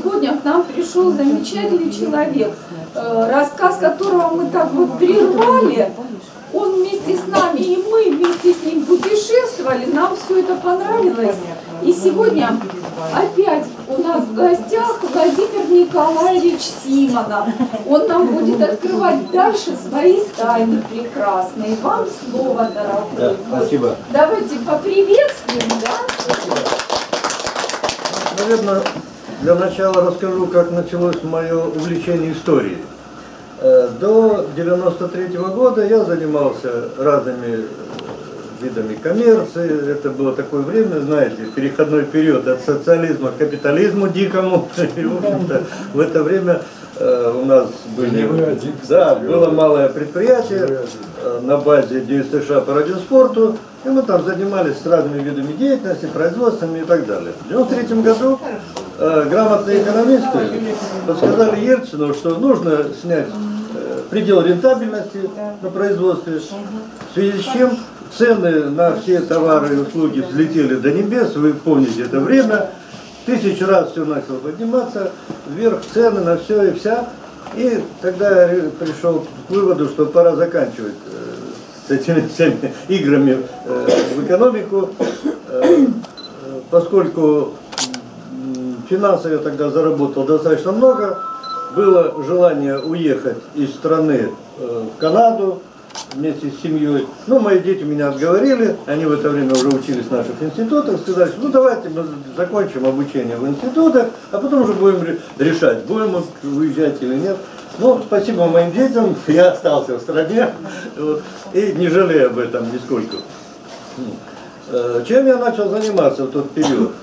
сегодня к нам пришел замечательный человек, рассказ которого мы так вот прервали. Он вместе с нами, и мы вместе с ним путешествовали, нам все это понравилось. И сегодня опять у нас в гостях Владимир Николаевич Симонов. Он нам будет открывать дальше свои тайны прекрасные. Вам слово, дорогой. Да, спасибо. Давайте поприветствуем, да? Наверное, для начала расскажу, как началось мое увлечение историей. До 93-го года я занимался разными видами коммерции. Это было такое время, знаете, переходной период от социализма к капитализму дикому. И, в общем-то, в это время у нас было малое предприятие на базе ДЮСШ по радиоспорту. И мы там занимались разными видами деятельности, производствами и так далее. В 93 году грамотные экономисты подсказали Ельцину, что нужно снять предел рентабельности на производстве, в связи с чем цены на все товары и услуги взлетели до небес, вы помните это время, 1000 раз все начало подниматься, вверх цены на все и вся, и тогда я пришел к выводу, что пора заканчивать с этими всеми играми в экономику, поскольку финансово я тогда заработал достаточно много, было желание уехать из страны в Канаду вместе с семьей. Но мои дети меня отговорили, они в это время уже учились в наших институтах, сказали, что ну давайте мы закончим обучение в институтах, а потом уже будем решать, будем мы уезжать или нет. Ну, спасибо моим детям, я остался в стране вот, и не жалею об этом нисколько. Чем я начал заниматься в тот период?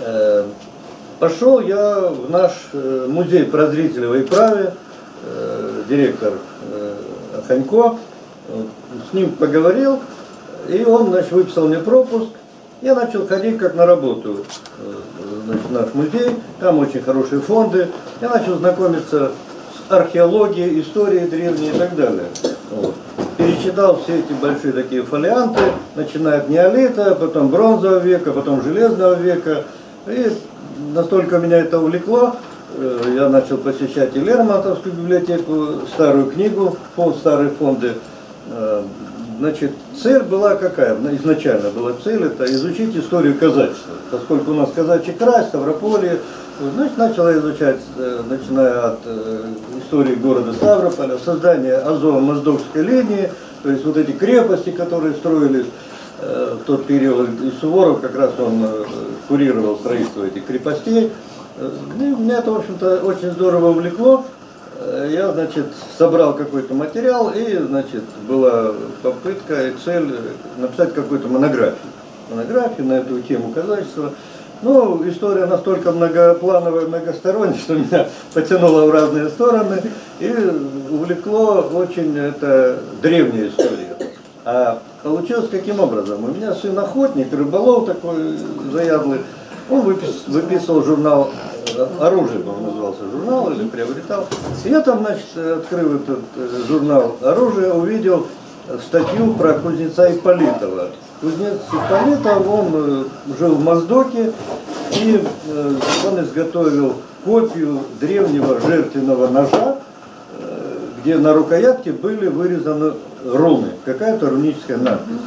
Пошел я в наш музей прозрителей и праве, директор Ханько, с ним поговорил, и он, значит, выписал мне пропуск. Я начал ходить как на работу, значит, в наш музей, там очень хорошие фонды. Я начал знакомиться с археологией, историей древней и так далее. Вот. Перечитал все эти большие такие фолианты, начиная от неолита, потом бронзового века, потом железного века. И настолько меня это увлекло, я начал посещать и Лермонтовскую библиотеку, старую книгу, старые фонды. Значит, цель была какая? Изначально была цель это изучить историю казачества. Поскольку у нас казачий край, Ставрополье, значит, начал изучать, начиная от истории города Ставрополя, создания Азово-Моздокской линии, то есть вот эти крепости, которые строились в тот период, и Суворов как раз он курировал строительство этих крепостей. И меня это, в общем-то, очень здорово увлекло. Я, значит, собрал какой-то материал, и, значит, была попытка и цель написать какую-то монографию на эту тему казачества. Ну, история настолько многоплановая, многосторонняя, что меня потянуло в разные стороны, и увлекло очень это древняя история. А получилось каким образом? У меня сын охотник, рыболов такой заядлый, он выписывал журнал «Оружие», он назывался журнал, или приобретал. И я там, значит, открыв этот журнал «Оружие», увидел статью про кузнеца Ипполитова. Кузнец Ипполитов, он жил в Моздоке, и он изготовил копию древнего жертвенного ножа, где на рукоятке были вырезаны руны, какая-то руническая надпись.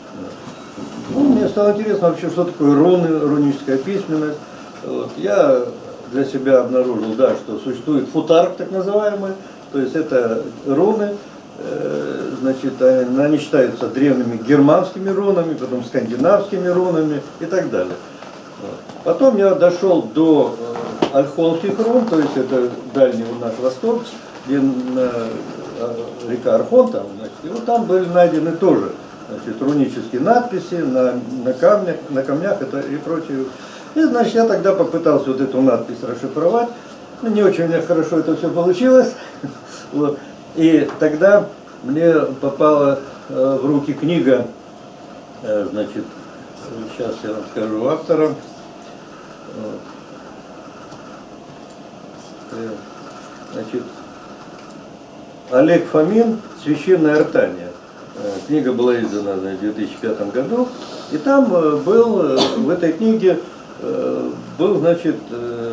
Ну, мне стало интересно вообще, что такое руны, руническая письменность. Вот. Я для себя обнаружил, да, что существует футарк, так называемый, то есть это руны, значит, они считаются древними германскими рунами, потом скандинавскими рунами и так далее. Вот. Потом я дошел до ольхонских рун, то есть это дальний наш восток, где река Архон, там, значит, и вот там были найдены тоже, значит, рунические надписи на камнях это и прочее. И, значит, я тогда попытался вот эту надпись расшифровать. Ну, не очень у меня хорошо это все получилось. Вот. И тогда мне попала в руки книга, значит, сейчас я вам скажу автора. Значит, Олег Фомин «Священное артание». Книга была издана в 2005 году. И там был, в этой книге был, значит,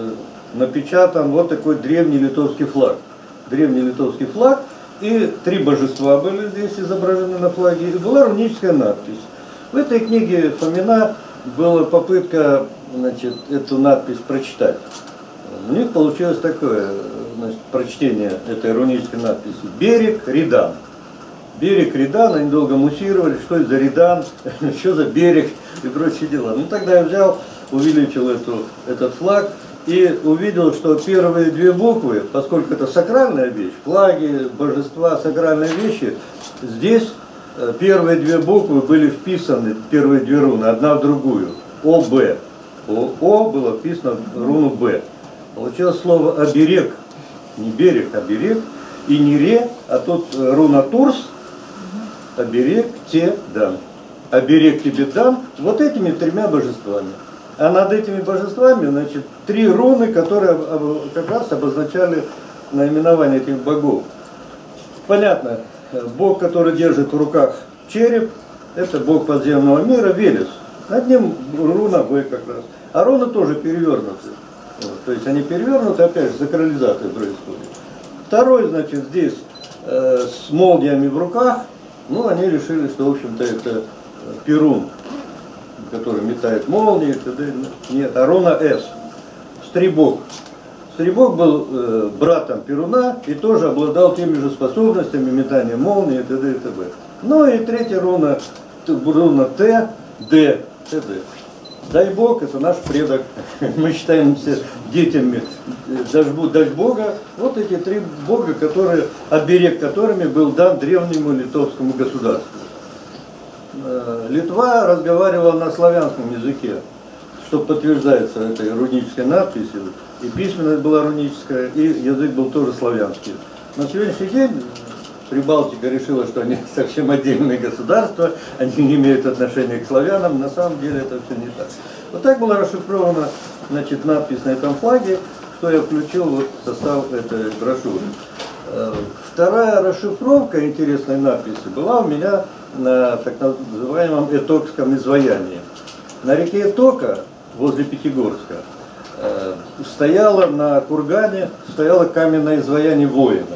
напечатан вот такой древний литовский флаг. Древний литовский флаг, и 3 божества были здесь изображены на флаге, и была руническая надпись. В этой книге Фомина была попытка, значит, эту надпись прочитать. У них получилось такое, значит, прочтение этой рунической надписи. Берег Редан. Берег Редан, они долго муссировали, что это за Редан, что за берег и прочие дела. Ну тогда я взял, увеличил этот флаг и увидел, что первые 2 буквы, поскольку это сакральная вещь, флаги, божества, сакральные вещи, здесь первые 2 буквы были вписаны, первые 2 руны, одна в другую. ОБ. О было вписано в руну Б. Получилось слово оберег. Не берег, а берег. И не ре, а тут руна Турс. Оберег те дам. Оберег тебе дам. Вот этими 3 божествами. А над этими божествами, значит, 3 руны, которые как раз обозначали наименование этих богов. Понятно. Бог, который держит в руках череп, это бог подземного мира, Велес. Над ним руна Б как раз. А руны тоже перевернуты. Вот, то есть они перевернуты, опять же, сакрализация происходит. Второй, значит, здесь с молниями в руках, ну, они решили, что, в общем-то, это Перун, который метает молнии, нет, а руна С, Стрибог. Стрибог был братом Перуна и тоже обладал теми же способностями метания молнии и т.д. и т.п. Ну и 3-я руна Т, Д, т.д. Дай Бог, это наш предок. Мы считаемся детьми Дач Бога. Вот эти 3 бога, которые, оберег которыми был дан древнему литовскому государству. Литва разговаривала на славянском языке, что подтверждается этой рунической надписью. И письменность была руническая, и язык был тоже славянский. На сегодняшний день Прибалтика решила, что они совсем отдельные государства, они не имеют отношения к славянам, на самом деле это все не так. Вот так была расшифрована, значит, надпись на этом флаге, что я включил вот в состав этой брошюры. Вторая расшифровка интересной надписи была у меня на так называемом этокском изваянии. На реке Этока, возле Пятигорска, стояло на кургане, стояло каменное изваяние воина.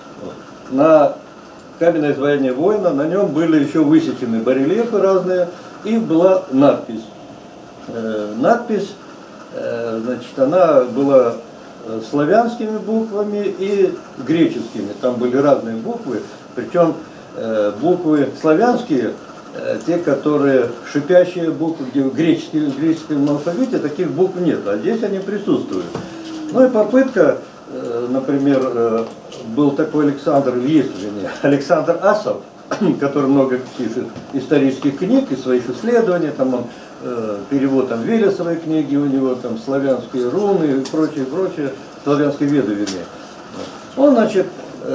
На каменное изваяние воина, на нем были еще высечены барельефы разные, и была надпись. Надпись, значит, она была славянскими буквами и греческими. Там были разные буквы, причем буквы славянские, те, которые шипящие буквы, где в греческом алфавите таких букв нет, а здесь они присутствуют. Ну и попытка, например, был такой Александр, Александр Асов, который много пишет исторических книг и своих исследований, там он перевод там Велесовой книги у него, там славянские руны и прочее, славянские веды, вернее. Он, значит,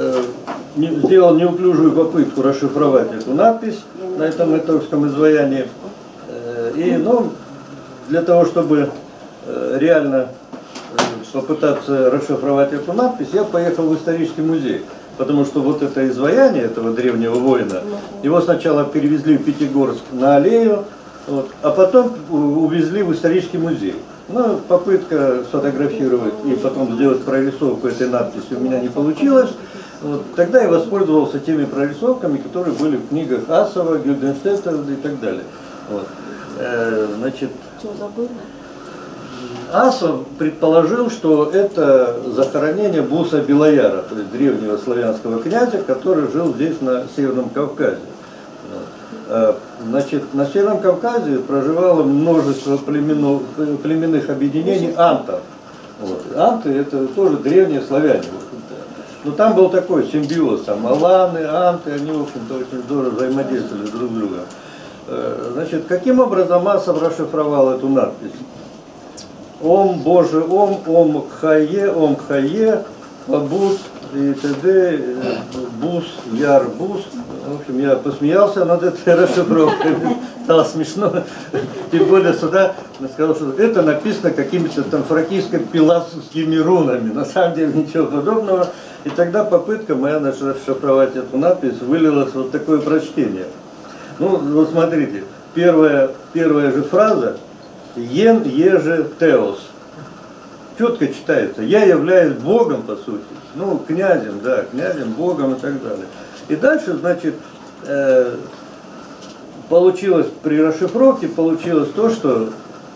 сделал неуклюжую попытку расшифровать эту надпись на этом этокском изваянии. И, ну, для того, чтобы реально попытаться расшифровать эту надпись, я поехал в исторический музей. Потому что вот это изваяние этого древнего воина, его сначала перевезли в Пятигорск на аллею, вот, а потом увезли в исторический музей. Но попытка сфотографировать и потом сделать прорисовку этой надписи у меня не получилось. Вот, тогда я воспользовался теми прорисовками, которые были в книгах Асова, Гильденштеттера и так далее. Вот. Значит, Асов предположил, что это захоронение Буса Белояра, то есть древнего славянского князя, который жил здесь на Северном Кавказе. Значит, на Северном Кавказе проживало множество племенных объединений антов. Вот. Анты это тоже древние славяне. Но там был такой симбиоз, там аланы, анты, они, в общем-то, очень здорово взаимодействовали друг с другом. Значит, каким образом Асов расшифровал эту надпись? Ом Боже, Ом Хае, Бабус и т.д. Бус, Яр, Бус. В общем, я посмеялся над этой расшифровкой, стало смешно. Тем более сюда сказал, что это написано какими-то там фракийско-пиласскими рунами. На самом деле ничего подобного. И тогда попытка моя расшифровать эту надпись вылилась в вот такое прочтение. Ну, вот смотрите, первая же фраза «Ен еже теос». четко читается. Я являюсь Богом, по сути. Ну, князем, да, князем, Богом и так далее. И дальше, значит, получилось при расшифровке, получилось то, что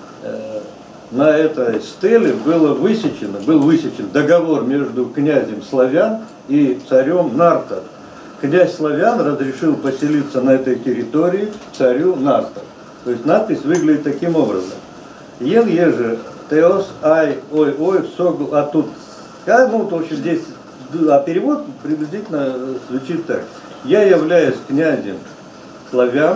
на этой стеле был высечен договор между князем славян и царем Нарта. Князь славян разрешил поселиться на этой территории царю Нарта. То есть надпись выглядит таким образом. Ен еже теос ай ой ой согл а тут. Ну, в общем, здесь перевод приблизительно звучит так. Я являюсь князем славян.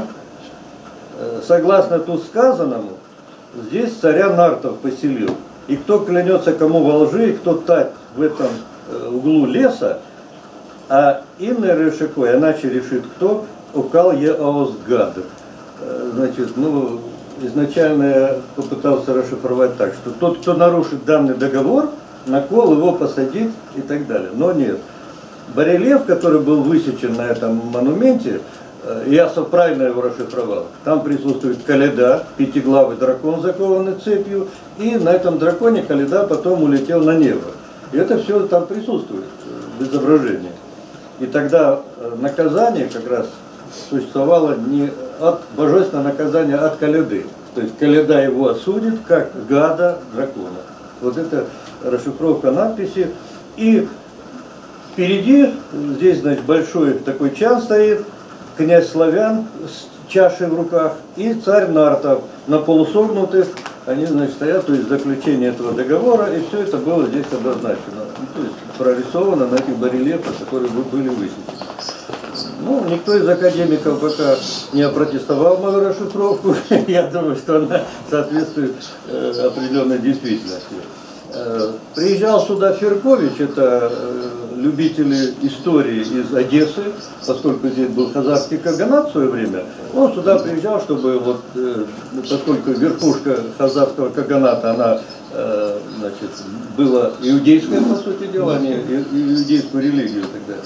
Согласно тут сказанному, здесь царя Нартов поселил. И кто клянется кому во лжи, и кто тать в этом углу леса, а инный решекой, иначе решит кто, укал я аосгад. Значит, ну, изначально я попытался расшифровать так, что тот, кто нарушит данный договор, на кол его посадить и так далее. Но нет. Барельеф, который был высечен на этом монументе, я правильно его расшифровал. Там присутствует Каледа, пятиглавый дракон, закованный цепью, и на этом драконе Каледа потом улетел на небо. И это все там присутствует в изображении. И тогда наказание как раз существовало не от божественного наказания, а от Каледы. То есть Каледа его осудит, как гада дракона. Вот это расшифровка надписи. И впереди, здесь, значит, большой такой чан стоит, князь славян с чашей в руках и царь Нартов на полусогнутых, они, значит, стоят, то есть заключение этого договора, и все это было здесь обозначено, то есть прорисовано на этих барельефах, которые были высечены. Ну, никто из академиков пока не опротестовал мою расшифровку, я думаю, что она соответствует определенной действительности. Приезжал сюда Феркович, это любители истории из Одессы, поскольку здесь был хазарский каганат в свое время, он сюда приезжал, чтобы вот, поскольку верхушка хазарского каганата, она, значит, была иудейская, по сути дела, они иудейскую религию тогда,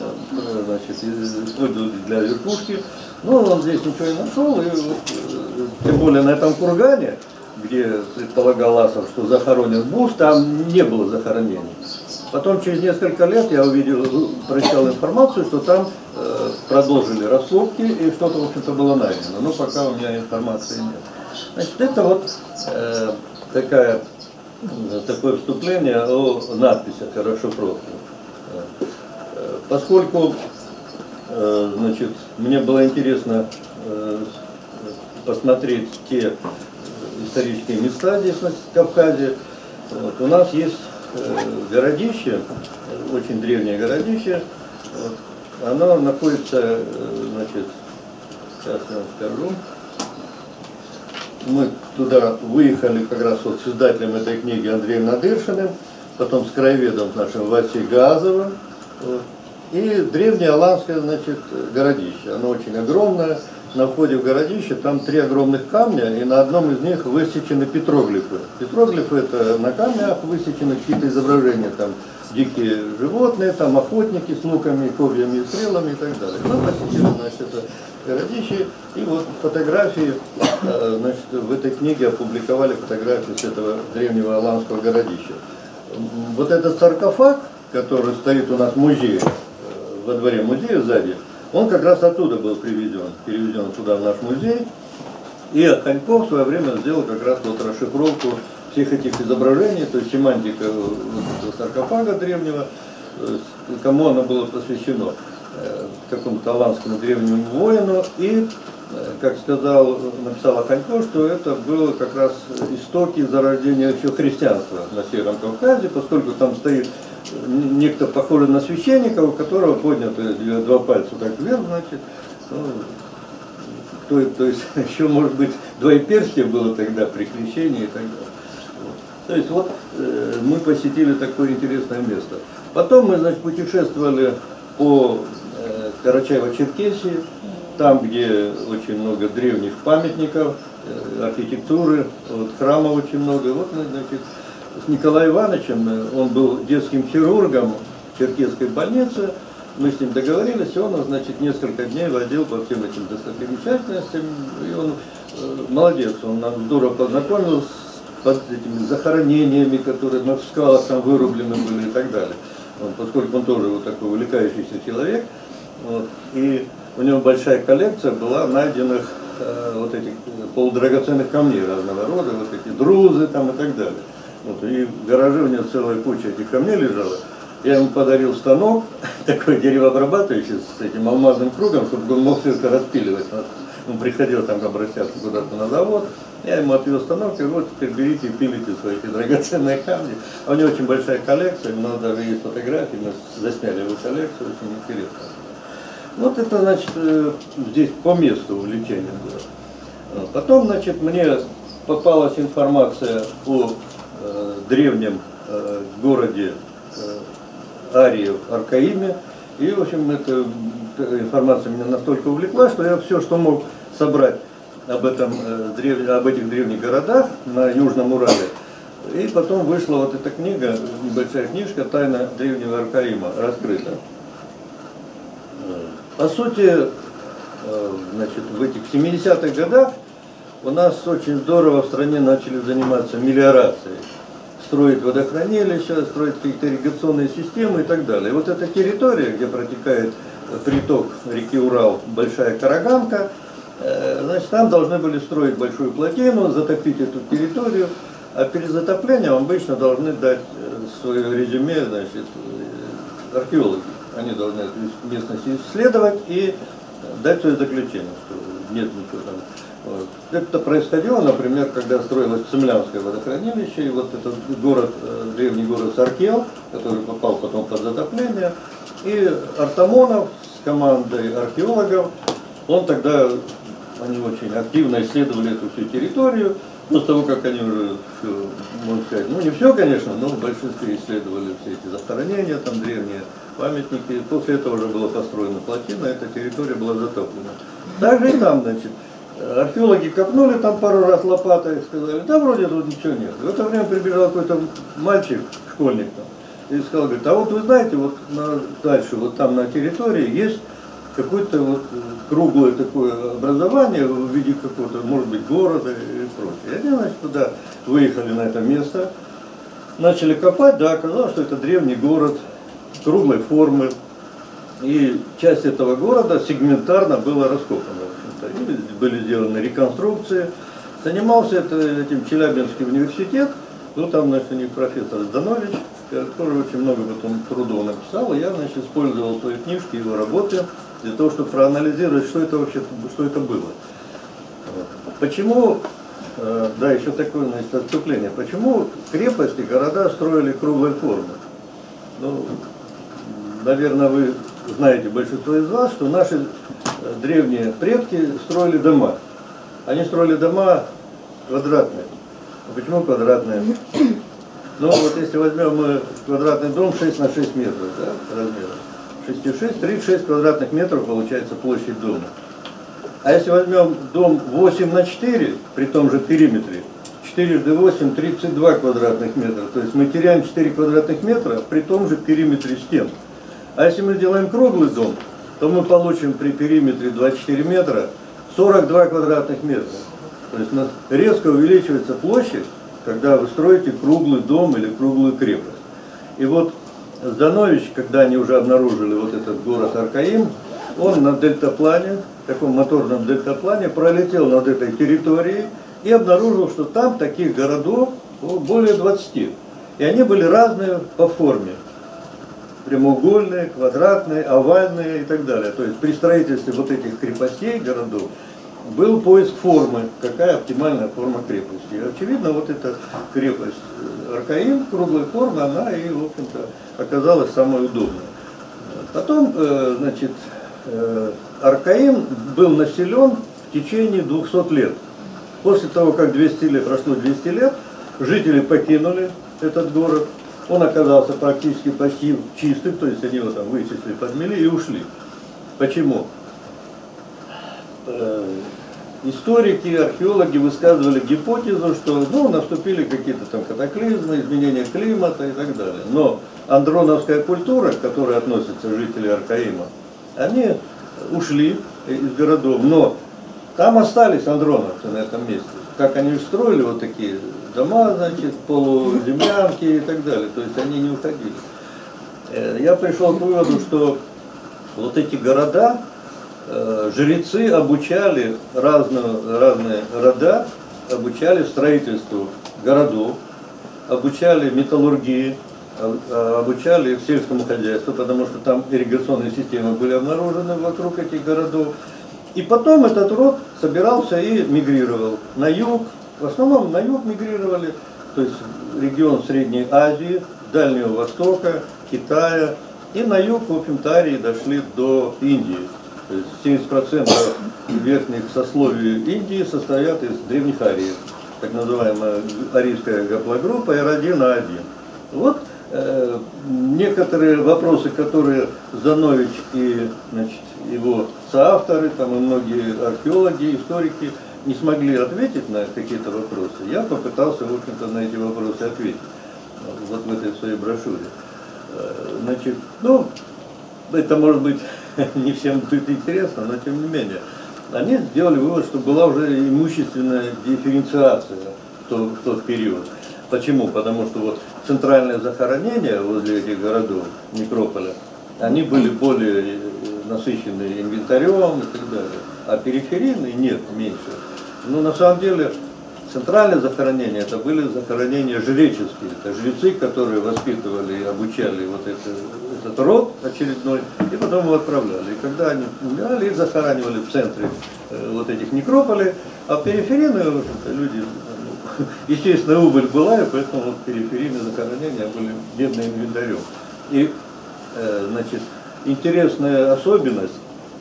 значит, использовали для верхушки, но он здесь ничего не нашел, и вот, тем более на этом кургане, где предполагал Асов, что захоронен Буш, там не было захоронений. Потом через несколько лет я прочитал информацию, что там продолжили раскопки и что-то, в общем-то, было найдено. Но пока у меня информации нет. Значит, это вот такое вступление о надписях, о расшифровке. Поскольку, значит, мне было интересно посмотреть те исторические места здесь на Кавказе. Вот. У нас есть городище, очень древнее городище. Вот. Оно находится, значит, сейчас я вам скажу. Мы туда выехали как раз вот с издателем этой книги Андреем Надыршиным, потом с краеведом нашим Васей Газовым. Вот. И древнее аланское, значит, городище. Оно очень огромное. На входе в городище там 3 огромных камня, и на одном из них высечены петроглифы. Петроглифы — это на камнях высечены какие-то изображения, там дикие животные, там охотники с луками, копьями и стрелами и так далее. Мы посетили, значит, это городище, и вот фотографии, значит, в этой книге опубликовали фотографии с этого древнего аланского городища. Вот этот саркофаг, который стоит у нас в музее, во дворе музея сзади, он как раз оттуда был переведен сюда в наш музей. И Ханьков в свое время сделал как раз вот расшифровку всех этих изображений, то есть семантика вот саркофага древнего, кому оно было посвящено, какому-то аланскому древнему воину. И, как написал Ханьков, что это было как раз истоки зарождения еще христианства на Северном Кавказе, поскольку там стоит некто похожий на священника, у которого подняты 2 пальца так вверх, значит, ну, то есть еще, может быть, 2 перстня было тогда при крещении и так далее. Вот. То есть вот мы посетили такое интересное место. Потом мы, значит, путешествовали по Карачаево-Черкесии, там, где очень много древних памятников, архитектуры, вот, храмов очень много. Вот мы, значит, с Николаем Ивановичем, он был детским хирургом в Черкесской больнице, мы с ним договорились, и он, значит, несколько дней водил по всем этим достопримечательностям, и он молодец, он нас здорово познакомил с под этими захоронениями, которые на скалах там вырублены были и так далее. Поскольку он тоже вот такой увлекающийся человек, вот, и у него большая коллекция была найденных вот этих полудрагоценных камней разного рода, вот эти друзы там и так далее. Вот, и в гараже у него целая куча этих камней лежала. Я ему подарил станок, такой деревообрабатывающий с этим алмазным кругом, чтобы он мог все это распиливать. Он приходил там обращаться куда-то на завод, я ему отвез станок, и вот теперь берите и пилите свои драгоценные камни. А у него очень большая коллекция, у нас даже есть фотографии, мы засняли его коллекцию, очень интересно. Вот это, значит, здесь по месту увлечение было. Потом, значит, мне попалась информация о древнем городе Ариев, Аркаиме. И, в общем, эта информация меня настолько увлекла, что я все, что мог собрать об этих древних городах на Южном Урале. И потом вышла вот эта книга, небольшая книжка «Тайна древнего Аркаима» раскрыта. По сути, значит, в этих 70-х годах у нас очень здорово в стране начали заниматься мелиорацией. Строить водохранилища, строить какие-то ирригационные системы и так далее. И вот эта территория, где протекает приток реки Урал, Большая Караганка, значит, там должны были строить большую плотину, затопить эту территорию, а перед затоплением обычно должны дать свое резюме, значит, археологи. Они должны эту местность исследовать и дать свое заключение, что нет ничего там. Вот. Это происходило, например, когда строилось Цемлянское водохранилище, и вот этот город, древний город Саркел, который попал потом под затопление, и Артамонов с командой археологов, они очень активно исследовали эту всю территорию, после того, как они уже, можно сказать, ну не все, конечно, но в большинстве исследовали все эти захоронения, там древние памятники, после этого уже была построена плотина, эта территория была затоплена. Также и там, значит, археологи копнули там пару раз лопатой и сказали, да вроде тут ничего нет. В это время прибежал какой-то мальчик, школьник там, и сказал, говорит, а вот вы знаете, вот дальше, вот там на территории есть какое-то вот круглое такое образование в виде какого-то, может быть, города и прочее. И они, значит, туда выехали на это место, начали копать, да, оказалось, что это древний город круглой формы, и часть этого города сегментарно была раскопана. И были сделаны реконструкции. Занимался этим Челябинский университет. Ну, там, значит, у них профессор Зданович, который очень много потом трудов написал. И я, значит, использовал свои книжки, его работы, для того, чтобы проанализировать, что это вообще, что это было. Почему, да, еще такое, значит, отступление. Почему крепости, города строили круглой формы? Ну, наверное, вы знаете, большинство из вас, что наши древние предки строили дома. Они строили дома квадратные. А почему квадратные? Ну вот если возьмем мы квадратный дом 6 на 6 метров, да, размера. 6,6, 36 квадратных метров получается площадь дома. А если возьмем дом 8 на 4, при том же периметре, 4 × 8, 32 квадратных метра. То есть мы теряем 4 квадратных метра при том же периметре стен. А если мы сделаем круглый дом, то мы получим при периметре 24 метра 42 квадратных метра. То есть у нас резко увеличивается площадь, когда вы строите круглый дом или круглую крепость. И вот Зданович, когда они уже обнаружили вот этот город Аркаим, он на дельтаплане, таком моторном дельтаплане, пролетел над этой территорией и обнаружил, что там таких городов более 20. И они были разные по форме. Прямоугольные, квадратные, овальные и так далее. То есть при строительстве вот этих крепостей, городов, был поиск формы, какая оптимальная форма крепости. И очевидно, вот эта крепость Аркаим, круглой формы, она и, в общем-то, оказалась самой удобной. Потом, значит, Аркаим был населен в течение 200 лет. После того, как прошло 200 лет, жители покинули этот город. Он оказался практически почти чистым, то есть они его там вычистили, подмели и ушли. Почему? Историки, археологи высказывали гипотезу, что наступили какие-то там катаклизмы, изменения климата и так далее. Но андроновская культура, к которой относятся жители Аркаима, они ушли из городов, но там остались андроновцы на этом месте. Как они строили вот такие дома, значит, полуземлянки и так далее. То есть они не уходили. Я пришел к выводу, что вот эти города, жрецы обучали разные рода, обучали строительству городов, обучали металлургии, обучали сельскому хозяйству, потому что там ирригационные системы были обнаружены вокруг этих городов. И потом этот род собирался и мигрировал на юг, в основном на юг мигрировали, то есть регион Средней Азии, Дальнего Востока, Китая, и на юг, в общем-то, арии дошли до Индии. То есть 70% верхних сословий Индии состоят из древних ариев, так называемая арийская гаплогруппа R1A1. Вот некоторые вопросы, которые Занович и, значит, его соавторы, там, и многие археологи, историки не смогли ответить на какие-то вопросы, я попытался, в общем-то, на эти вопросы ответить вот в этой своей брошюре. Значит, ну, это может быть не всем будет интересно, но тем не менее. Они сделали вывод, что была уже имущественная дифференциация в тот период. Почему? Потому что вот центральные захоронения возле этих городов, некрополя, они были более насыщены инвентарем и так далее, а периферийные нет, меньше. Но на самом деле центральные захоронения это были захоронения жреческие, это жрецы, которые воспитывали и обучали вот этот род очередной, и потом его отправляли. И когда они умирали, их захоранивали в центре вот этих некрополей, а периферийные, в общем-то, люди, естественно, убыль была, и поэтому вот периферийные захоронения были бедным инвентарем. И, значит, интересная особенность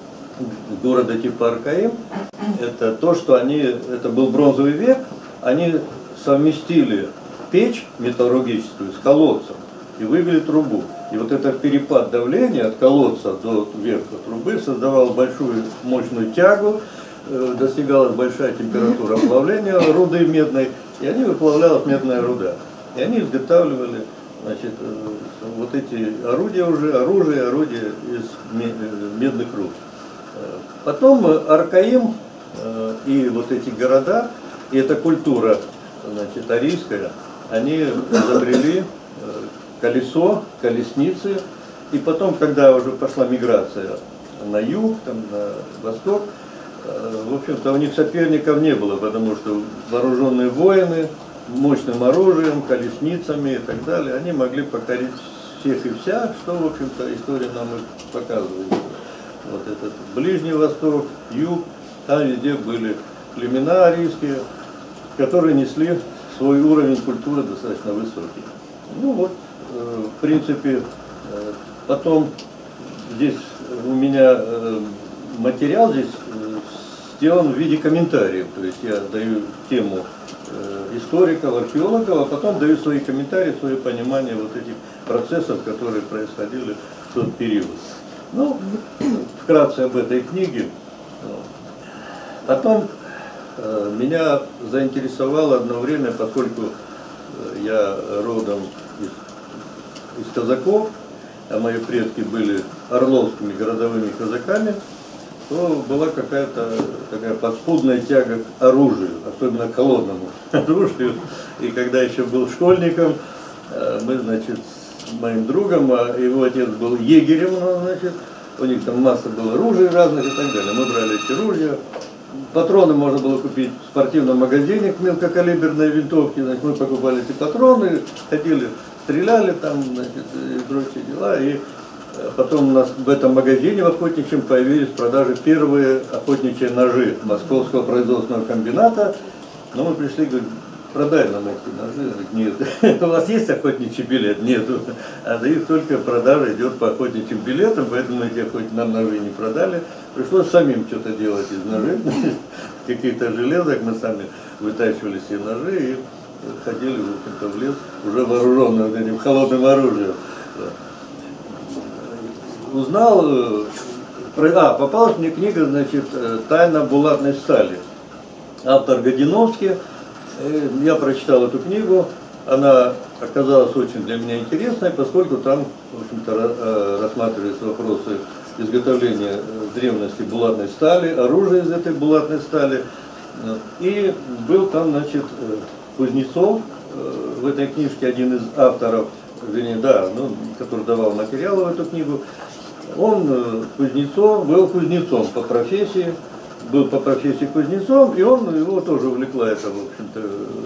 города типа Аркаим, это то, что это был бронзовый век, они совместили печь металлургическую с колодцем и вывели трубу. И вот этот перепад давления от колодца до верха трубы создавал большую мощную тягу, достигалась большая температура плавления руды медной, и они выплавлялась медная руда. И они изготавливали, значит, вот эти орудия из медных руд. Потом Аркаим и вот эти города, и эта культура, значит, арийская, они изобрели колесо, колесницы, и потом, когда уже пошла миграция на юг, там, на восток, в общем-то, у них соперников не было, потому что вооруженные воины, мощным оружием, колесницами и так далее, они могли покорить всех и вся, что, в общем-то, история нам и показывает. Вот этот Ближний Восток, Юг, там везде были племена арийские, которые несли свой уровень культуры достаточно высокий. Ну вот, в принципе, потом здесь у меня материал здесь сделан в виде комментариев, то есть я даю тему историков, археологов, а потом даю свои комментарии, свое понимание вот этих процессов, которые происходили в тот период. Ну, вкратце об этой книге. Потом меня заинтересовало одно время, поскольку я родом из казаков, а мои предки были орловскими городовыми казаками, то была какая-то такая подспудная тяга к оружию, особенно к холодному оружию. И когда еще был школьником, мы, значит, с моим другом, его отец был егерем, значит, у них там масса было ружей разных и так далее. Мы брали эти ружья. Патроны можно было купить в спортивном магазине к мелкокалиберной винтовке. Значит, мы покупали эти патроны, ходили, стреляли там, значит, и прочие дела. И потом у нас в этом магазине в охотничьем появились в продаже первые охотничьи ножи Московского производственного комбината. Но мы пришли, говорим, продай нам эти ножи. Нет. У вас есть охотничий билет? Нет. А их только продажа идет по охотничьим билетам, поэтому эти нам ножи не продали. Пришлось самим что-то делать из ножей, каких-то железок, мы сами вытачивали все ножи и ходили, в общем-то, в лес, уже вооруженные вот этим холодным оружием. Узнал, попалась мне книга, значит, «Тайна булатной стали». Автор Годиновский. Я прочитал эту книгу, она оказалась очень для меня интересной, поскольку там, в общем-то, рассматривались вопросы изготовления в древности булатной стали, оружия из этой булатной стали. И был там, значит, Кузнецов, в этой книжке один из авторов, вернее, да, ну, который давал материалы в эту книгу, он Кузнецов, был кузнецом по профессии, кузнецом, и его тоже увлекла эта, в общем-то,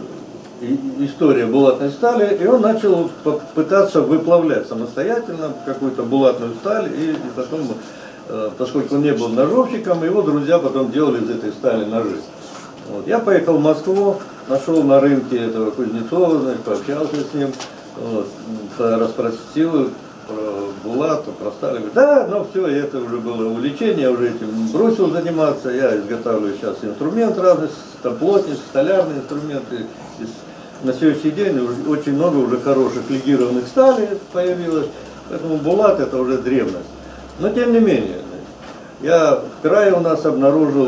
история булатной стали, и он начал пытаться выплавлять самостоятельно какую-то булатную сталь, и потом, поскольку он не был ножовщиком, его друзья потом делали из этой стали ножи. Вот. Я поехал в Москву, нашел на рынке этого Кузнецова, значит, пообщался с ним, вот, расспросил про булат, про сталь. Да, но все, это уже было увлечение, я уже этим бросил заниматься. Я изготавливаю сейчас инструмент разный, там плотник, столярные инструменты. На сегодняшний день очень много уже хороших легированных сталей появилось, поэтому булат это уже древность. Но тем не менее, я в крае у нас обнаружил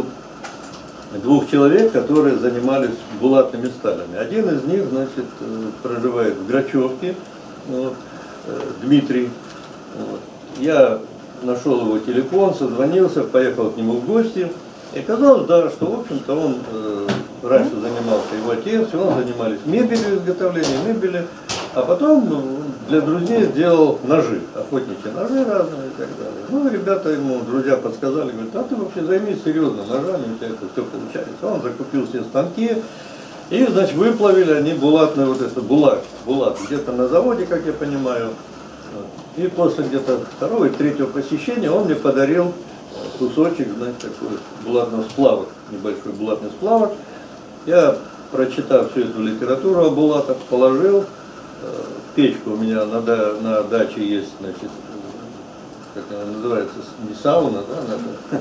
2 человек, которые занимались булатными сталями. Один из них, значит, проживает в Грачевке, вот, Дмитрий. Вот. Я нашел его телефон, созвонился, поехал к нему в гости. И оказалось, да, что, в общем-то, он раньше занимался, его отец, и он занимались мебелью, изготовлением мебели, а потом для друзей сделал ножи, охотничьи ножи разные и так далее. Ну, ребята ему, друзья подсказали, говорят, а ты вообще займись серьезно ножами, у тебя это все получается. Он закупил все станки, и, значит, выплавили они булатную вот эту булат где-то на заводе, как я понимаю. И после где-то 2-го и 3-го посещения он мне подарил кусочек, значит, такой булатного сплава, небольшой булатный сплавок. Я, прочитав всю эту литературу о булатах, положил в печку. У меня на даче есть, значит, как она называется, не сауна, да?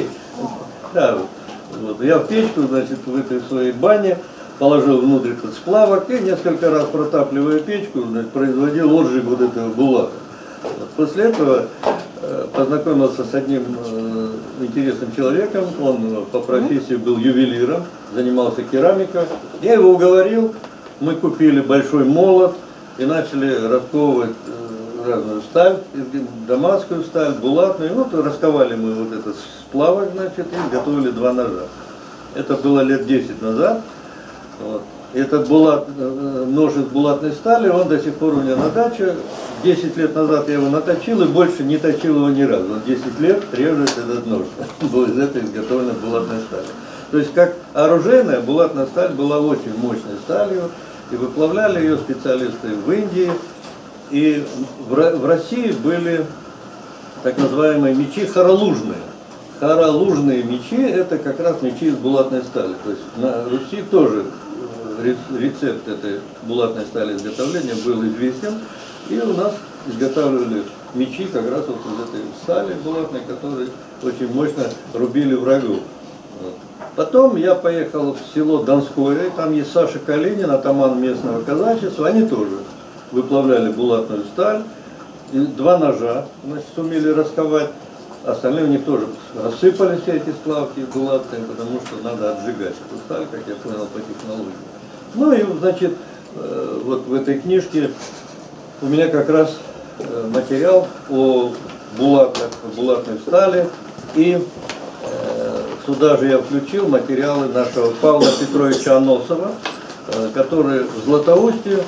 Да, вот. Я в печку, значит, в этой своей бане положил внутрь этот сплавок и несколько раз протапливая печку, значит, производил отжиг вот этого булата. Вот. После этого познакомился с одним интересным человеком, он по профессии был ювелиром, занимался керамикой. Я его уговорил, мы купили большой молот и начали расковывать разную сталь, дамасскую сталь, булатную. И вот расковали мы вот этот сплавок, значит, и готовили 2 ножа. Это было лет 10 назад. Вот. Этот нож из булатной стали, он до сих пор у меня на даче. 10 лет назад я его наточил и больше не точил его ни разу. Он 10 лет режет этот нож. Был из этой изготовлена булатная сталь. То есть как оружейная булатная сталь была очень мощной сталью. И выплавляли ее специалисты в Индии. И в России были так называемые мечи хоролужные. Хоролужные мечи это как раз мечи из булатной стали. То есть на Руси тоже рецепт этой булатной стали изготовления был известен. И у нас изготавливали мечи как раз вот из этой стали булатной, которые очень мощно рубили врагов. Вот. Потом я поехал в село Донское, там есть Саша Калинин, атаман местного казачества, они тоже выплавляли булатную сталь, и 2 ножа, значит, сумели расковать, остальные у них тоже рассыпались все эти сплавки булатные, потому что надо отжигать эту сталь, как я понял, по технологии. Ну и, значит, вот в этой книжке у меня как раз материал о булатной стали, и сюда же я включил материалы нашего Павла Петровича Аносова, который в Златоусте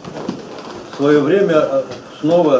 в свое время снова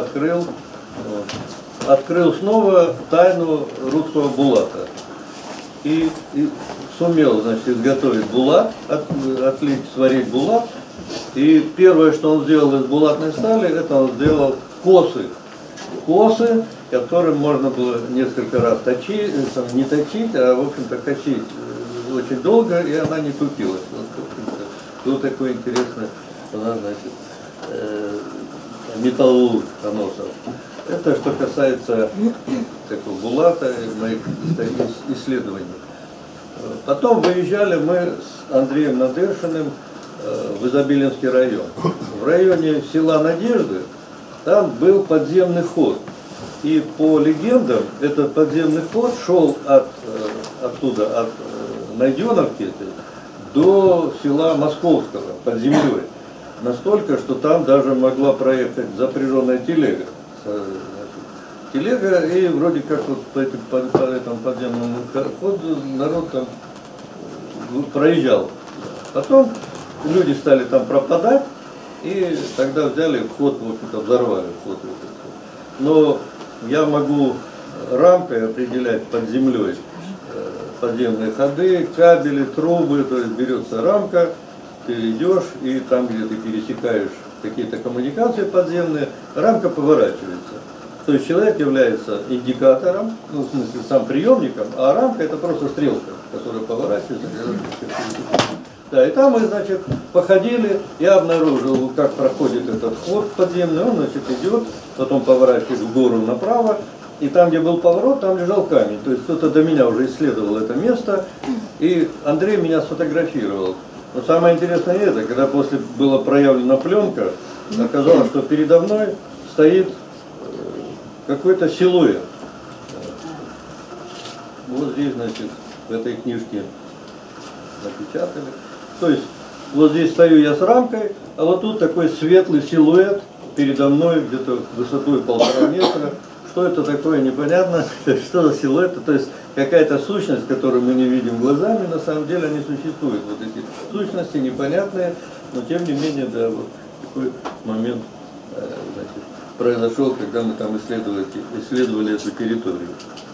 открыл снова тайну русского булата. И сумел, значит, изготовить булат, отлить, сварить булат. И первое, что он сделал из булатной стали, это он сделал косы. Косы, которым можно было несколько раз точить, не точить, а, в общем-то, косить очень долго, и она не тупилась. Вот такой интересный, значит, металлург Аносов. Это что касается такого булата и моих исследований. Потом выезжали мы с Андреем Надыршиным в Изобилинский район. В районе села Надежды там был подземный ход. И по легендам этот подземный ход шел оттуда, от Найденовки до села Московского под землей. Настолько, что там даже могла проехать запряженная телега. Телега, и вроде как вот по этому подземному ходу народ там проезжал. Потом люди стали там пропадать, и тогда взяли вход, в общем-то, взорвали вход. Но я могу рамкой определять под землей подземные ходы, кабели, трубы, то есть берется рамка, ты идешь, и там, где ты пересекаешь какие-то коммуникации подземные, рамка поворачивается. То есть человек является индикатором, ну, в смысле сам приемником, а рамка это просто стрелка, которая поворачивается. Да, и там мы, значит, походили, я обнаружил, как проходит этот ход подземный, он, значит, идет, потом поворачивает в гору направо, и там, где был поворот, там лежал камень. То есть кто-то до меня уже исследовал это место, и Андрей меня сфотографировал. Но самое интересное это, когда после была проявлена пленка, оказалось, что передо мной стоит какой-то силуэт. Вот здесь, значит, в этой книжке напечатали. То есть вот здесь стою я с рамкой, а вот тут такой светлый силуэт передо мной, где-то высотой 1,5 метра. Что это такое, непонятно, что за силуэт, то есть какая-то сущность, которую мы не видим глазами, на самом деле они существуют. Вот эти сущности непонятные, но тем не менее, да, вот такой момент значит, произошел, когда мы там исследовали эту территорию.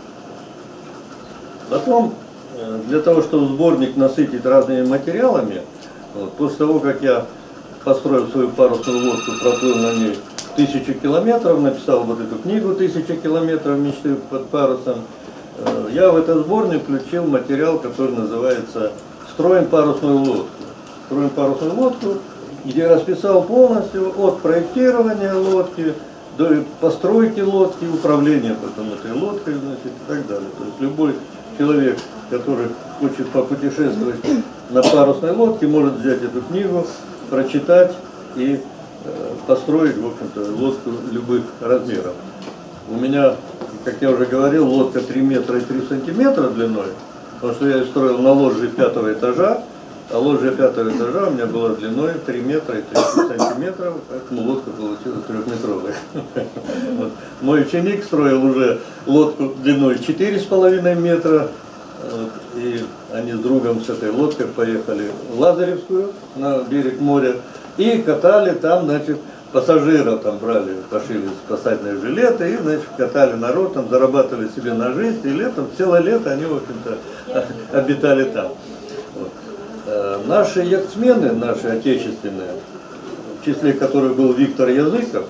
Потом, для того, чтобы сборник насытить разными материалами, вот, после того, как я построил свою парусную лодку, проплыл на ней 1000 километров, написал вот эту книгу «1000 километров мечты под парусом», я в этот сборник включил материал, который называется «Строим парусную лодку». «Строим парусную лодку», где я расписал полностью от проектирования лодки до постройки лодки, управления потом этой лодкой, значит, и так далее. То есть любой человек, который хочет попутешествовать на парусной лодке, может взять эту книгу, прочитать и построить, в общем-то, лодку любых размеров. У меня, как я уже говорил, лодка 3 метра и 3 сантиметра длиной, потому что я ее строил на лоджии 5-го этажа, а лоджия 5-го этажа у меня была длиной 3 метра и 30 сантиметров, поэтому лодка получилась 3-метровая. Вот. Мой ученик строил уже лодку длиной 4,5 метра, вот, и они с другом с этой лодкой поехали в Лазаревскую, на берег моря, и катали там, значит, пассажиров там брали, пошили спасательные жилеты, и, значит, катали народ, там зарабатывали себе на жизнь, и летом, целое лето они, в общем-то, обитали там. Вот. Наши яхтсмены, наши отечественные, в числе которых был Виктор Языков,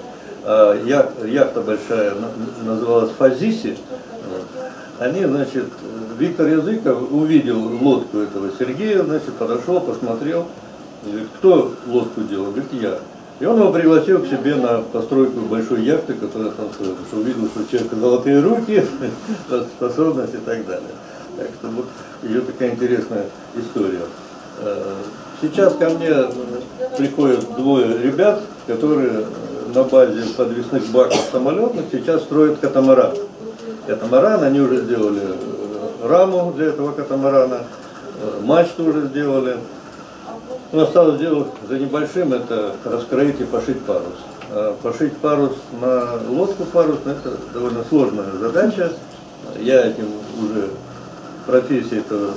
яхта большая называлась Фазиси, они, значит, Виктор Языков увидел лодку этого Сергея, значит, подошел, посмотрел, говорит, кто лодку делал? Говорит, я. И он его пригласил к себе на постройку большой яхты, которая там строила, потому что увидел, что у человека золотые руки, способности и так далее. Так что вот ее такая интересная история. Сейчас ко мне приходят 2 ребят, которые на базе подвесных баков самолетных сейчас строят катамаран. Катамаран, они уже сделали раму для этого катамарана, мачту уже сделали. Но осталось дело за небольшим, это раскроить и пошить парус. А пошить парус на лодку парусную, это довольно сложная задача. Я этим уже профессией этого,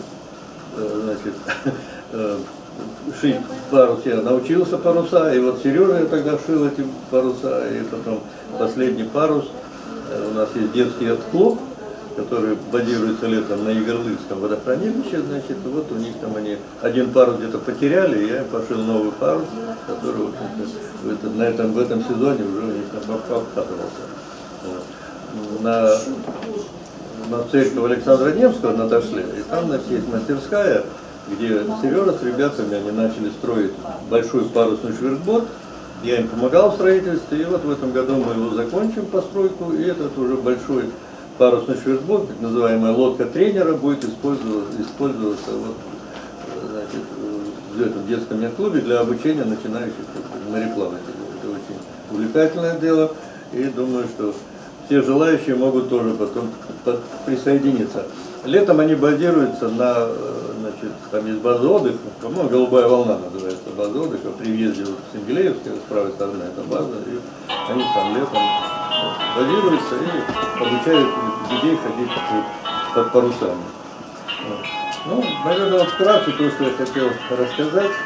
значит, шить парус я научился паруса, и вот Сережа я тогда шил эти паруса, и потом последний парус. У нас есть детский яхт-клуб, который базируется летом на Егорлыцком водохранилище, значит, вот у них там они один парус где-то потеряли, и я им пошил новый парус, который, в общем-то, в этом сезоне уже у них обкатывался. Вот. На церковь Александра Невского на Ташле, и там, значит, есть мастерская, где Сережа с ребятами, они начали строить большой парусный швертбот, я им помогал в строительстве, и вот в этом году мы его закончим, постройку, и этот уже большой парусный швертбот, так называемая лодка тренера, будет использоваться вот, значит, в этом детском яхт-клубе для обучения начинающих мореплавателей. Это очень увлекательное дело, и думаю, что все желающие могут тоже потом присоединиться. Летом они базируются на, значит, там есть база отдыха, по-моему, «Голубая волна» называется база отдыха, при въезде вот в Сенгелеевское, с правой стороны это база, и они там летом базируются и обучают людей ходить под парусами. Вот. Ну, наверное, вот вкратце то, что я хотел рассказать.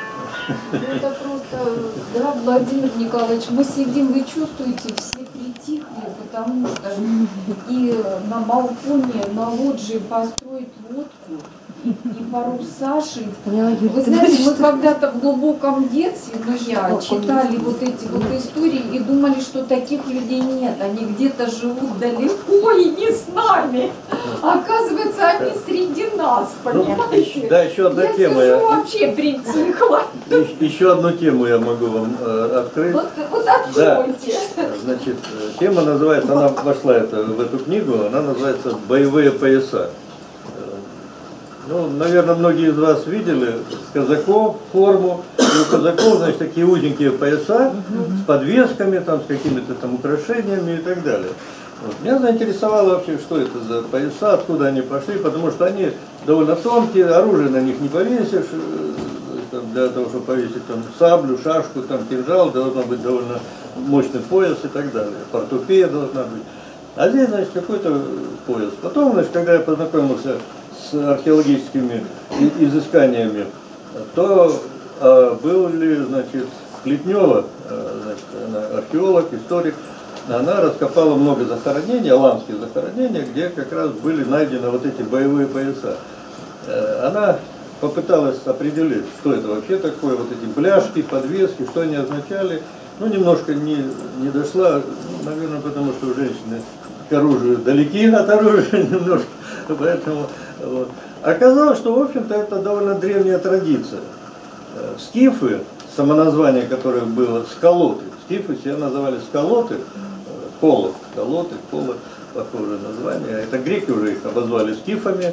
Это просто, да, Владимир Николаевич, мы сидим, вы чувствуете, все притихли, потому что и на балконе, на лоджии построить лодку, и паруса шить. Вы знаете, мы когда-то в глубоком детстве, я, читали вот эти вот истории и думали, что таких людей нет. Они где-то живут далеко и не с нами. Оказывается, они среди нас, понимаете? Да, еще одна тема. Я сижу, вообще притихла. Еще одну тему я могу вам открыть. Вот откройте. Да. Значит, тема называется, она вошла в эту книгу, она называется «Боевые пояса». Ну, наверное, многие из вас видели казаков форму. И у казаков, значит, такие узенькие пояса с подвесками, там, с какими-то там украшениями и так далее. Вот. Меня заинтересовало вообще, что это за пояса, откуда они пошли, потому что они довольно тонкие, оружие на них не повесишь, там, для того, чтобы повесить там саблю, шашку, там, кинжал, должен быть довольно мощный пояс и так далее, портупея должна быть. А здесь, значит, какой-то пояс. Потом, значит, когда я познакомился с археологическими изысканиями, то были, значит, Плетнева, значит, она археолог, историк, она раскопала много захоронений, аланских захоронений, где как раз были найдены вот эти боевые пояса. Она попыталась определить, что это вообще такое, вот эти бляшки, подвески, что они означали. Ну, немножко не дошла, наверное, потому что женщины к оружию далеки от оружия немножко, поэтому вот. Оказалось, что, в общем-то, это довольно древняя традиция. Скифы, самоназвание которых было скалоты, скифы себя называли скалоты, колот, скалоты, колот, похожее название, это греки уже их обозвали скифами.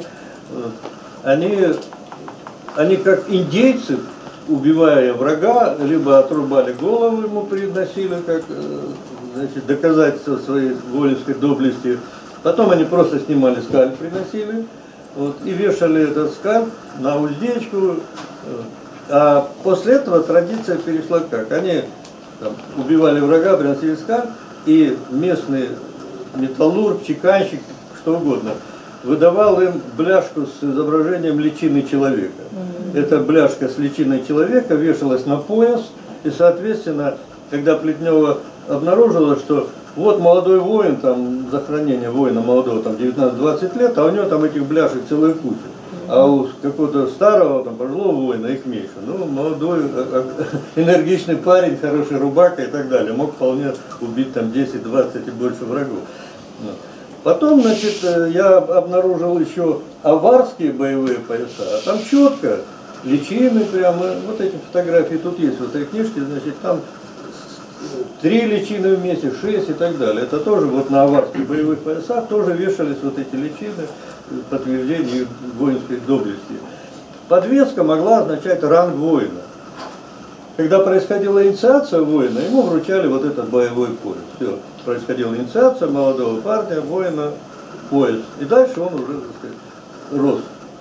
Они как индейцы, убивая врага, либо отрубали голову ему, приносили как, значит, доказательство своей воинской доблести. Потом они просто снимали скальп, приносили, вот, и вешали этот скальп на уздечку. А после этого традиция перешла как? Они там убивали врага, приносили скальп, и местный металлург, чеканщик, что угодно, выдавал им бляшку с изображением личины человека. Эта бляшка с личиной человека вешалась на пояс, и, соответственно, когда Плетнева обнаружила, что вот молодой воин, там, захоронение воина молодого, там, 19-20 лет, а у него там этих бляшек целая куча. А у какого-то старого, там, пожилого воина их меньше. Ну, молодой, энергичный парень, хороший рубака и так далее, мог вполне убить там 10, 20 и больше врагов. Потом, значит, я обнаружил еще аварские боевые пояса, а там четко, личины прямо, вот эти фотографии тут есть в этой книжке, значит, там 3 личины вместе, 6 и так далее. Это тоже вот на аварских боевых поясах тоже вешались вот эти личины, подтверждение воинской доблести. Подвеска могла означать ранг воина. Когда происходила инициация воина, ему вручали вот этот боевой пояс. Все, происходила инициация молодого парня, воина, пояс. И дальше он уже, так сказать, рос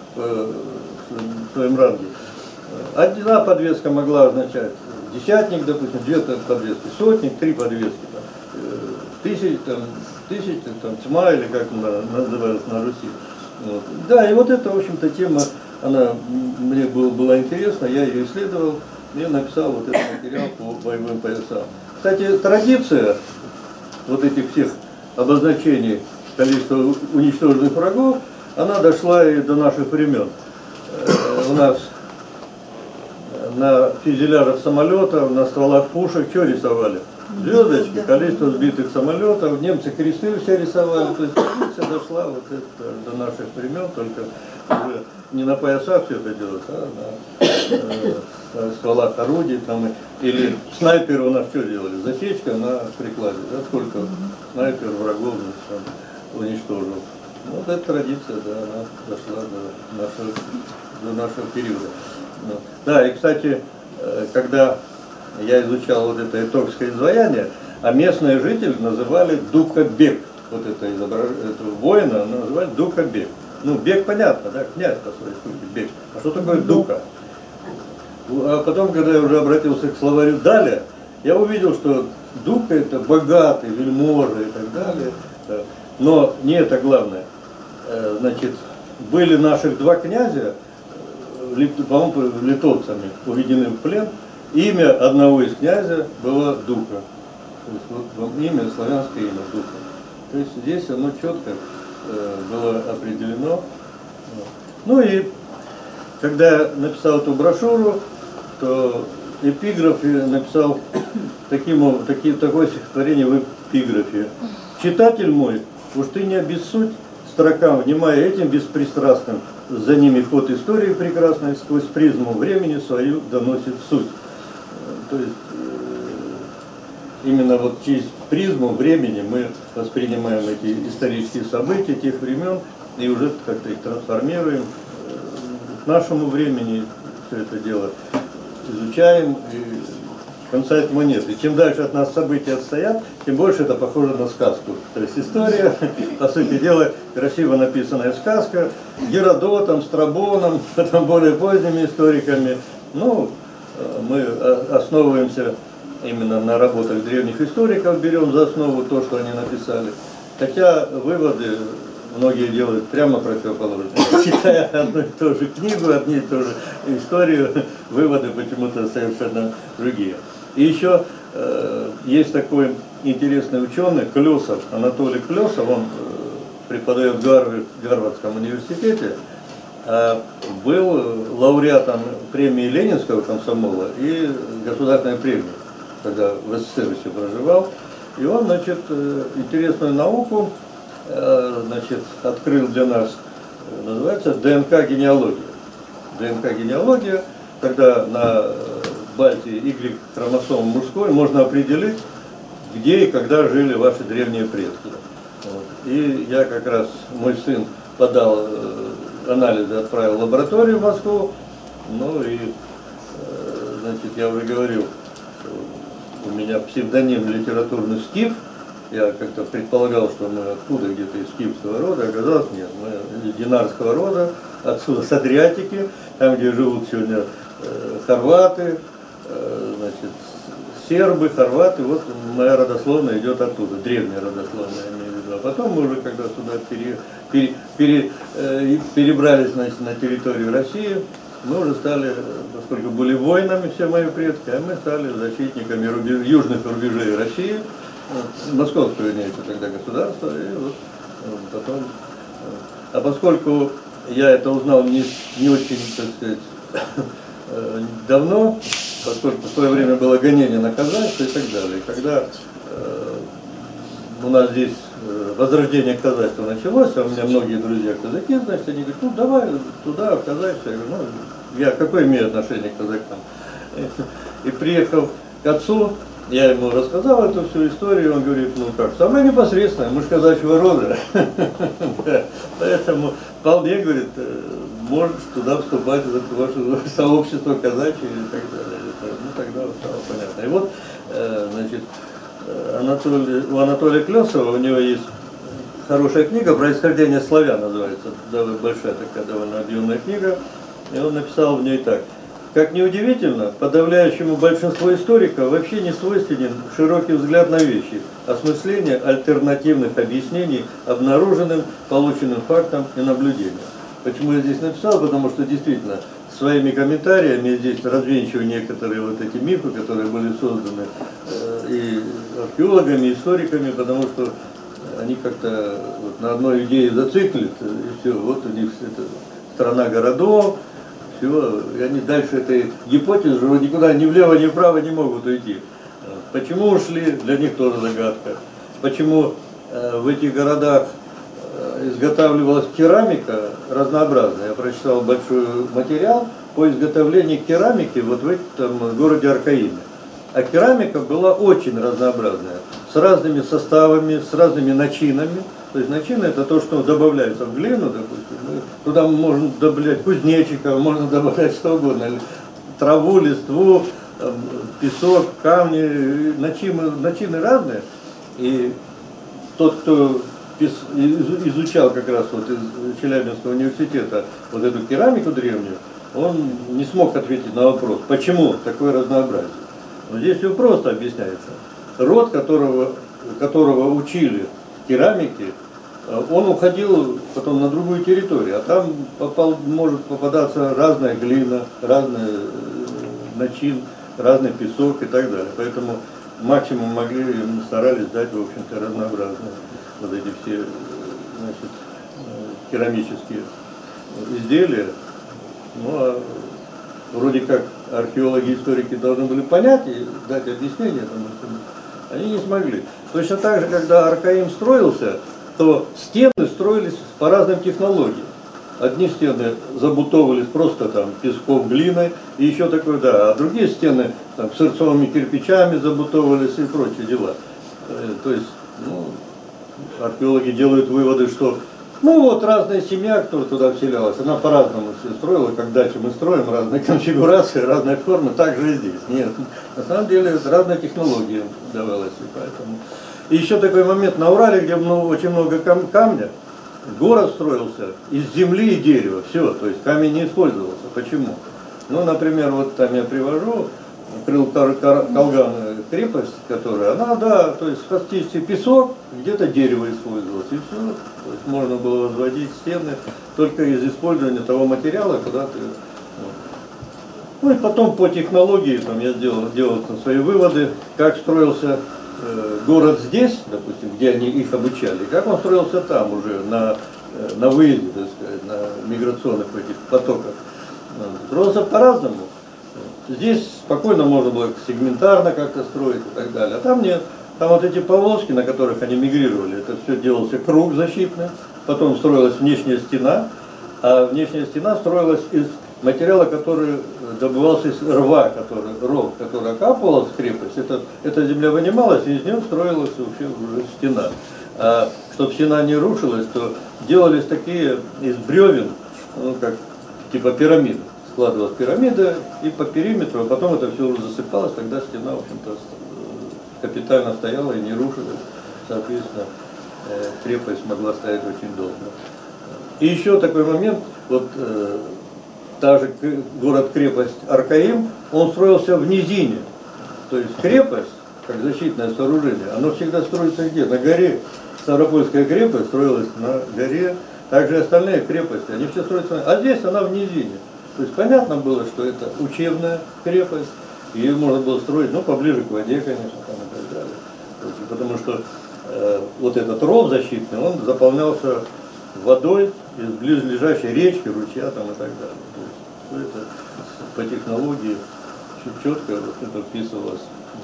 в своем ранге. Одна подвеска могла означать десятник, допустим, 2 подвески, сотник, 3 подвески, тысяч, тьма, или как она называлась на Руси. Вот. Да, и вот эта, в общем-то, тема, она мне была интересна, я ее исследовал, и написал вот этот материал по боевым поясам. Кстати, традиция вот этих всех обозначений количества уничтоженных врагов, она дошла и до наших времен. У нас на фюзелярах самолетов, на стволах пушек что рисовали? Звездочки, количество сбитых самолетов, немцы кресты все рисовали, то есть традиция дошла вот это до наших времен, только уже не на поясах все это делалось, а на стволах орудий, там, или снайперы у нас что делали? Засечка на прикладе, да, сколько снайпер врагов там уничтожил. Вот эта традиция, да, она дошла до нашего периода. Да, и, кстати, когда я изучал вот это этокское изваяние, а местные жители называли Дука-бег. Вот это этого воина называли Дука-бег. Ну, бег понятно, да, князь по своей сути, бег. А что такое Дука? А потом, когда я уже обратился к словарю Даля, я увидел, что Дука это богатый, вельможа и так далее. Но не это главное. Значит, были наших 2 князя, по-моему, литовцами, уведены в плен, имя одного из князя было Дука. То есть вот имя, славянское имя Дука. То есть здесь оно четко было определено. Ну и когда я написал эту брошюру, то эпиграф я написал такое стихотворение в эпиграфе. «Читатель мой, уж ты не обессудь строкам, внимая этим беспристрастным, за ними ход истории прекрасной сквозь призму времени свою доносит суть». То есть именно вот через призму времени мы воспринимаем эти исторические события тех времен и уже как-то их трансформируем к нашему времени, все это дело изучаем, и конца этому нет. И чем дальше от нас события отстоят, тем больше это похоже на сказку. То есть история, по сути дела, красиво написанная сказка, Геродотом, Страбоном, потом более поздними историками. Ну, мы основываемся именно на работах древних историков, берем за основу то, что они написали. Хотя выводы многие делают прямо противоположные. Читая одну и ту же книгу, одну и ту же историю, выводы почему-то совершенно другие. И еще есть такой интересный ученый, Клёсов, Анатолий Клёсов, он преподает в Гарвардском университете, был лауреатом премии Ленинского комсомола и государственной премии, когда в СССР еще проживал. И он, значит, интересную науку, значит, открыл для нас, называется ДНК-генеалогия. ДНК-генеалогия, когда на базе Y-хромосом мужской можно определить, где и когда жили ваши древние предки. Вот. И я как раз, мой сын подал анализы, отправил в лабораторию в Москву, ну и, значит, я уже говорил, у меня псевдоним литературный Скиф. Я как-то предполагал, что мы откуда, где-то из скифского рода, оказалось нет. Мы из динарского рода, отсюда с Адриатики, там, где живут сегодня хорваты, значит, сербы, хорваты. Вот моя родословная идет оттуда, древняя родословная, я имею в виду. А потом мы уже, когда сюда перебрались, значит, на территорию России, мы уже стали, поскольку были воинами все мои предки, а мы стали защитниками южных рубежей России, московское, вернее, тогда государство, и вот потом. А поскольку я это узнал не очень, так сказать, давно, поскольку в свое время было гонение на казачество и так далее, и когда у нас здесь возрождение казачества началось, а у меня многие друзья казаки, значит, они говорят, ну давай туда, в казачество. Я говорю, ну, я какое имею отношение к казакам? И приехал к отцу, я ему рассказал эту всю историю, он говорит, ну как, самое непосредственное, мы же казачьего рода. Поэтому вполне, говорит, можешь туда вступать в ваше сообщество казачье и так далее. Ну тогда стало понятно. И вот, значит, у Анатолия Клёсова, у него есть хорошая книга «Происхождение славян» называется, довольно большая такая, довольно объемная книга, и он написал в ней так. Как ни удивительно, подавляющему большинству историков вообще не свойственен широкий взгляд на вещи, осмысление альтернативных объяснений обнаруженным, полученным фактам и наблюдениям. Почему я здесь написал? Потому что действительно своими комментариями я здесь развенчиваю некоторые вот эти мифы, которые были созданы и археологами, и историками, потому что они как-то вот на одной идее зациклят, и все, вот у них это страна городов, все, и они дальше этой гипотезы никуда ни влево, ни вправо не могут уйти. Почему ушли, для них тоже загадка. Почему в этих городах изготавливалась керамика разнообразная. Я прочитал большой материал по изготовлению керамики вот в этом городе Аркаиме. А керамика была очень разнообразная, с разными составами, с разными начинами. То есть начина — это то, что добавляется в глину, допустим. Туда можно добавлять кузнечиков, можно добавлять что угодно. Траву, листву, песок, камни, начины разные. И тот, кто изучал как раз вот из Челябинского университета вот эту керамику древнюю, он не смог ответить на вопрос, почему такое разнообразие. Но здесь все просто объясняется. Род, которого учили керамике, он уходил потом на другую территорию, а там может попадаться разная глина, разный начин, разный песок и так далее. Поэтому максимум могли, старались дать, в общем-то, разнообразные вот эти все, значит, керамические изделия. Ну, а вроде как археологи, историки должны были понять и дать объяснение этому, они не смогли. Точно так же, когда Аркаим строился, то стены строились по разным технологиям. Одни стены забутовывались просто там песком, глиной и еще такое, да, а другие стены там сырцовыми кирпичами забутовывались и прочие дела. То есть, ну, археологи делают выводы, что ну вот разная семья, которая туда вселялась, она по-разному все строила, как дачу мы строим, разные конфигурации, разные формы, так же и здесь. Нет, на самом деле разные технологии давалось, и поэтому. И еще такой момент на Урале, где очень много камня, город строился из земли и дерева, все, то есть камень не использовался. Почему? Ну, например, вот там я привожу Крыл-Калган крепость, которая, она, да, то есть фактически песок, где-то дерево использовалось, и все. То есть можно было возводить стены только из использования того материала, куда ты... Ну и потом по технологии, там я делал там свои выводы, как строился город здесь, допустим, где они их обучали, как он строился там уже, на выезде, так сказать, на миграционных этих потоках. Строился по-разному. Здесь спокойно можно было сегментарно как-то строить и так далее. А там нет. Там вот эти повозки, на которых они мигрировали, это все делался круг защитный, потом строилась внешняя стена, а внешняя стена строилась из материала, который добывался из рва, ров, который окапывалась в крепость. Эта земля вынималась, и из нее строилась вообще уже стена. А чтобы стена не рушилась, то делались такие из бревен, ну, как типа пирамиды. Складывалась пирамида и по периметру, а потом это все уже засыпалось, тогда стена, в общем-то, капитально стояла и не рушилась. Соответственно, крепость могла стоять очень долго. И еще такой момент, вот та же город-крепость Аркаим, он строился в низине. То есть крепость, как защитное сооружение, оно всегда строится где? На горе. Ставропольская крепость строилась на горе, также и остальные крепости, они все строятся, а здесь она в низине. То есть понятно было, что это учебная крепость, ее можно было строить, ну, поближе к воде, конечно, там и так далее. Потому что вот этот ров защитный, он заполнялся водой из близлежащей речки, ручья там и так далее. То есть все это по технологии четко вот это вписывалось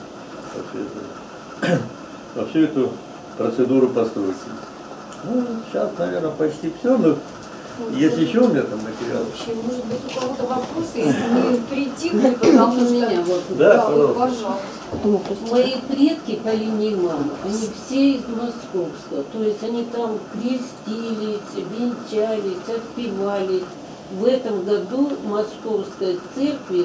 во всю эту процедуру постройки. Ну, сейчас, наверное, почти все, но есть еще у меня там материал. Может быть, у кого-то вопросы, если мы притихли, потому что... меня вот. Да, пожалуйста. Мои предки по линии мамы, они все из Московска. То есть они там крестились, венчались, отпевались. В этом году Московской церкви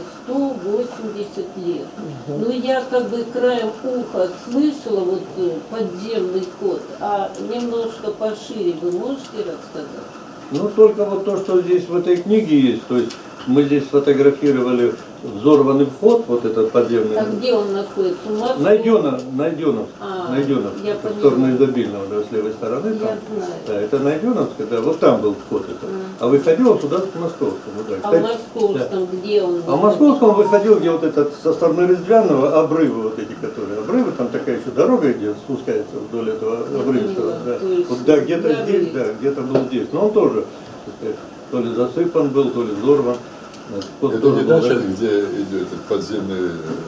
180 лет. Но я как бы краем уха слышала вот подземный ход, а немножко пошире вы можете рассказать? Ну, только вот то, что здесь в этой книге есть, то есть мы здесь сфотографировали взорванный вход, вот этот подземный. А где он находится? Найденовск, я в сторону Изобильного, да, с левой стороны. Я там. знаю. Да, это Найденовск, да, вот там был вход. Это. А выходил сюда к Московскому. Да. А в Московском где он? А в Московском он выходил, где вот этот со стороны Рездвянного обрывы, вот эти, которые обрывы, там такая еще дорога, где спускается вдоль этого обрывистого. Да. Вот, да, где-то здесь, да, где-то был здесь. Но он тоже, так сказать, то ли засыпан был, то ли взорван. Это не та часть, где идет этот подземный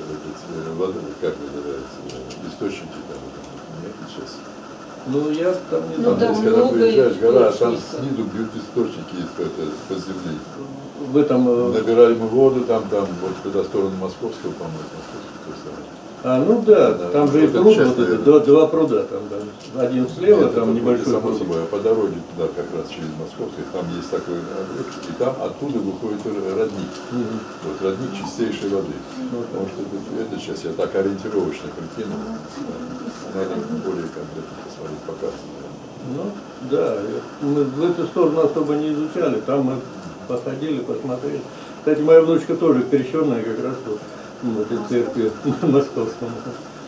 вода, как называется, источники там, нет сейчас. Ну, я там не Ну, знаю. там Здесь, когда много приезжаешь, гора, а там источников. снизу бьют источники из-под земли. В этом... Набирали мы воду, там, вот туда, в сторону Московского, по-моему, Московский, то самое. ну да, Да, там же и вот пруд, это вот это, часто, два пруда, там, да. Один слева, Нет, там это небольшой само пруд. собой, а по дороге туда, как раз через Московский, там есть такой обрыв, и там оттуда выходит родник. Вот родник чистейшей воды. Потому что это сейчас я так ориентировочно прикинул. Надо более конкретно посмотреть по карте. Ну, да, мы в эту сторону особо не изучали, там мы походили, посмотрели. Кстати, моя внучка тоже крещенная как раз вот в этой церкви московском.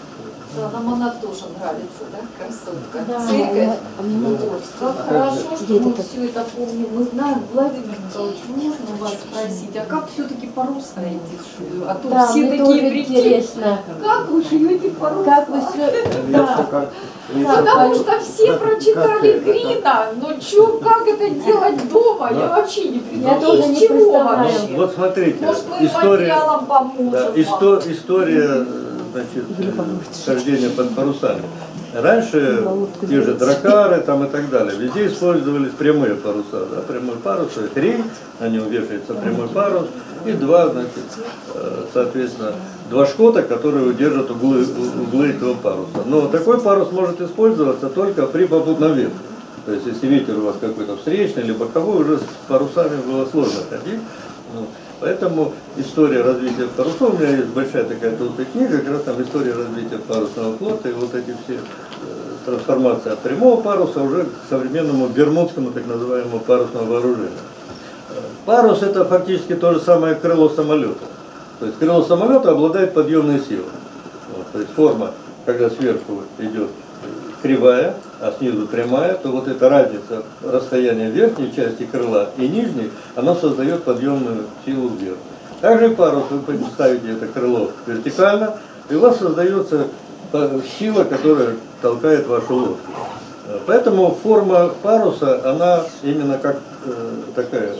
Нам она тоже нравится, да, красотка. Да. Церковь. Вот. Вот. Как хорошо, что мы все это помним. Мы знаем, Владимир Николаевич, можно вас спросить, а как все-таки паруса эти? А то Да, все мне такие тоже прикинь. интересно. Как вы шьете паруса? Как вы все... Да. Потому что все прочитали как Грина, но чё, как это делать дома, я вообще не Я тоже представляю, не из чего представляю. вообще. Вот смотрите, Может, мы материалом поможем да, вам. история, значит, хождения под парусами. Раньше те же дракары там и так далее, везде использовались прямые паруса, да, прямой парус, это рей, на нем вешается прямой парус, и два, значит, соответственно, два шкота, которые удержат углы этого паруса. Но такой парус может использоваться только при попутном ветре. То есть, если ветер у вас какой-то встречный или боковой, уже с парусами было сложно ходить. Поэтому история развития парусов, у меня есть большая такая толстая книга, как раз там история развития парусного флота, и вот эти все трансформации от прямого паруса уже к современному бермудскому, так называемому, парусному вооружению. Парус — это фактически то же самое крыло самолета. То есть крыло самолета обладает подъемной силой. Вот, то есть форма, когда сверху идет кривая, а снизу прямая, то вот эта разница расстояния верхней части крыла и нижней, она создает подъемную силу вверх. Также парус, вы ставите это крыло вертикально, и у вас создается сила, которая толкает вашу лодку. Поэтому форма паруса, она именно как такая,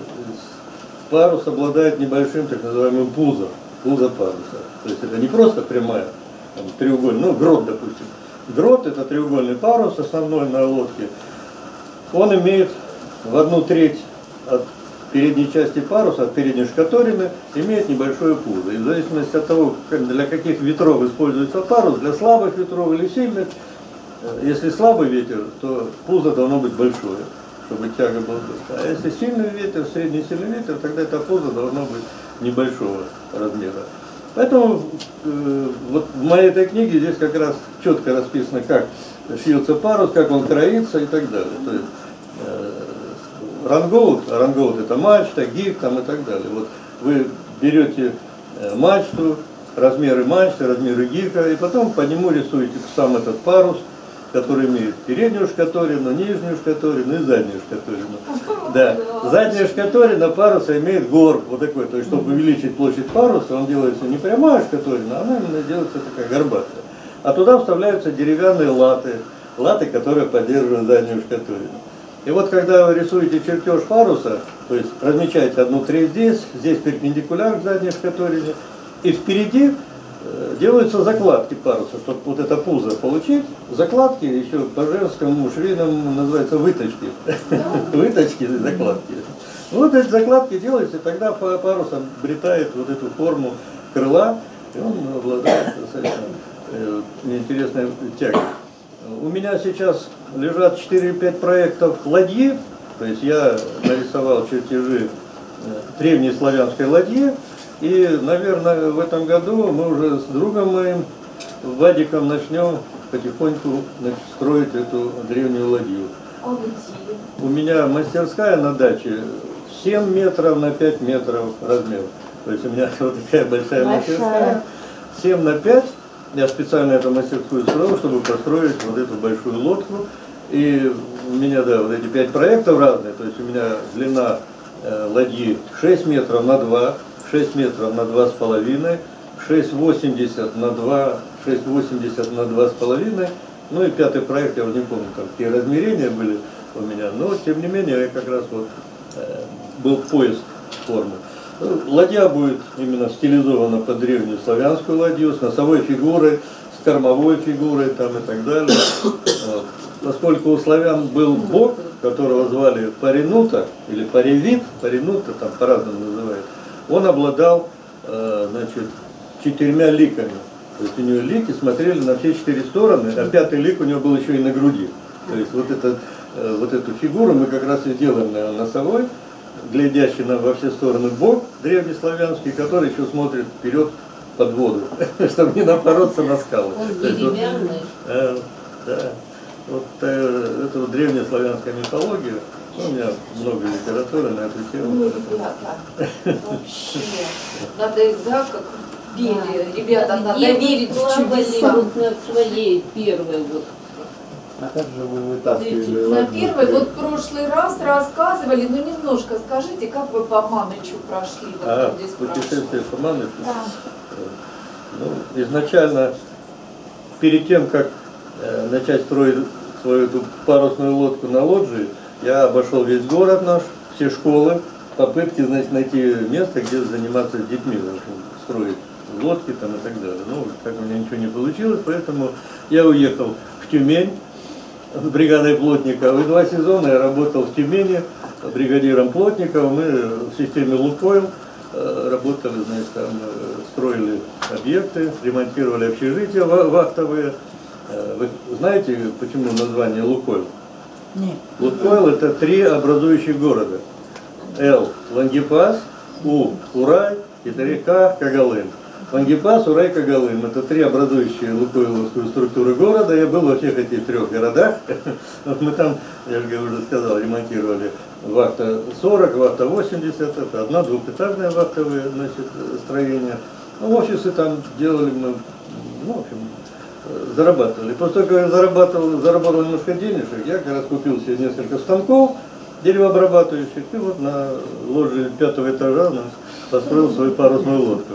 парус обладает небольшим так называемым пузо паруса. То есть это не просто прямая, там, треугольная, ну грот, допустим. Грот — это треугольный парус, основной на лодке. Он имеет в 1/3 от передней части паруса, от передней шкаторины, имеет небольшое пузо. И в зависимости от того, для каких ветров используется парус, для слабых ветров или сильных, если слабый ветер, то пузо должно быть большое, чтобы тяга была большая. А если сильный ветер, средний сильный ветер, тогда это пузо должно быть небольшого размера. Поэтому вот в моей этой книге здесь как раз четко расписано, как шьется парус, как он кроится и так далее. То есть рангоут, а рангоут это мачта, гиг там и так далее. Вот вы берете мачту, размеры мачты, размеры гика, и потом по нему рисуете сам этот парус, который имеет переднюю шкаторину, нижнюю шкаторину и заднюю шкаторину. Да. Задняя шкаторина паруса имеет горб вот такой, то есть чтобы увеличить площадь паруса, он делается не прямая шкаторина, а она именно делается такая горбатая. А туда вставляются деревянные латы, которые поддерживают заднюю шкаторину. И вот когда вы рисуете чертеж паруса, то есть размечаете 1/3 здесь перпендикуляр к задней шкаторине, и впереди делаются закладки паруса, чтобы вот это пузо получить. Закладки еще по-женскому швейному называются выточки. Выточки, закладки. Вот эти закладки делаются, и тогда парус обретает вот эту форму крыла, и он обладает достаточно интересной тягой. У меня сейчас лежат 4-5 проектов ладьи, то есть я нарисовал чертежи древней славянской ладьи. И, наверное, в этом году мы уже с другом моим, Вадиком, начнем потихоньку строить эту древнюю ладью. У меня мастерская на даче 7 метров на 5 метров размер. То есть у меня вот такая большая мастерская. 7 на 5. Я специально эту мастерскую строил, чтобы построить вот эту большую лодку. И у меня, да, вот эти 5 проектов разные. То есть у меня длина ладьи 6 метров на 2. 6 метров на 2,5, 6,80 на 2, 6,80 на 2,5. Ну и 5-й проект, я уже не помню, там какие размерения были у меня. Но тем не менее, я как раз вот был поиск формы. Ладья будет именно стилизована под древнюю славянскую ладью, с носовой фигурой, с кормовой фигурой там и так далее. Поскольку у славян был бог, которого звали Паринута, или Паревит, Паринута там по-разному называют, он обладал, значит, 4 ликами. То есть у него лики смотрели на все 4 стороны, а 5-й лик у него был еще и на груди. То есть вот эту фигуру мы как раз и делаем на носовой, глядящий во все стороны бог древнеславянский, который еще смотрит вперед под воду, чтобы не напороться на скалы. Он деревянный. Да. Вот это вот древняя славянская мифология. У меня много литературы на эту тему. Ну, ребята, вообще, надо их, да, как пели. Ребята, надо Где вы верить в плавали чудеса. вот на своей первой вот? А как же вы вытаскивали? На первый, вот в прошлый раз рассказывали, ну немножко скажите, как вы по Манычу прошли? Вот люди спрашивают. Путешествие по Манычу? Да. Ну, изначально, перед тем, как начать строить свою эту парусную лодку на лоджии, я обошел весь город наш, все школы, попытки, значит, найти место, где заниматься с детьми, в общем, строить лодки там и так далее. Ну, как у меня ничего не получилось, поэтому я уехал в Тюмень с бригадой плотников. И 2 сезона я работал в Тюмени бригадиром плотников. Мы в системе «Лукойл» работали, значит, там строили объекты, ремонтировали общежития вахтовые. Вы знаете, почему название «Лукойл»? Нет. «Лукойл» — это 3 образующих города. Л — Лангепас, У — Урай и 3 К — Когалым. Лангепас, Урай, Когалым — это 3 образующие лукойловскую структуру города. Я был во всех этих 3 городах. Мы там, я же уже сказал, ремонтировали вахта 40, вахта 80, это 1 двухэтажное вахтовое, значит, строение. Ну, офисы там делали мы, ну, в общем, зарабатывали. После того, как я заработал немножко денежек, я как раз купил себе несколько станков деревообрабатывающих, и вот на лоджии 5-го этажа построил свою парусную лодку.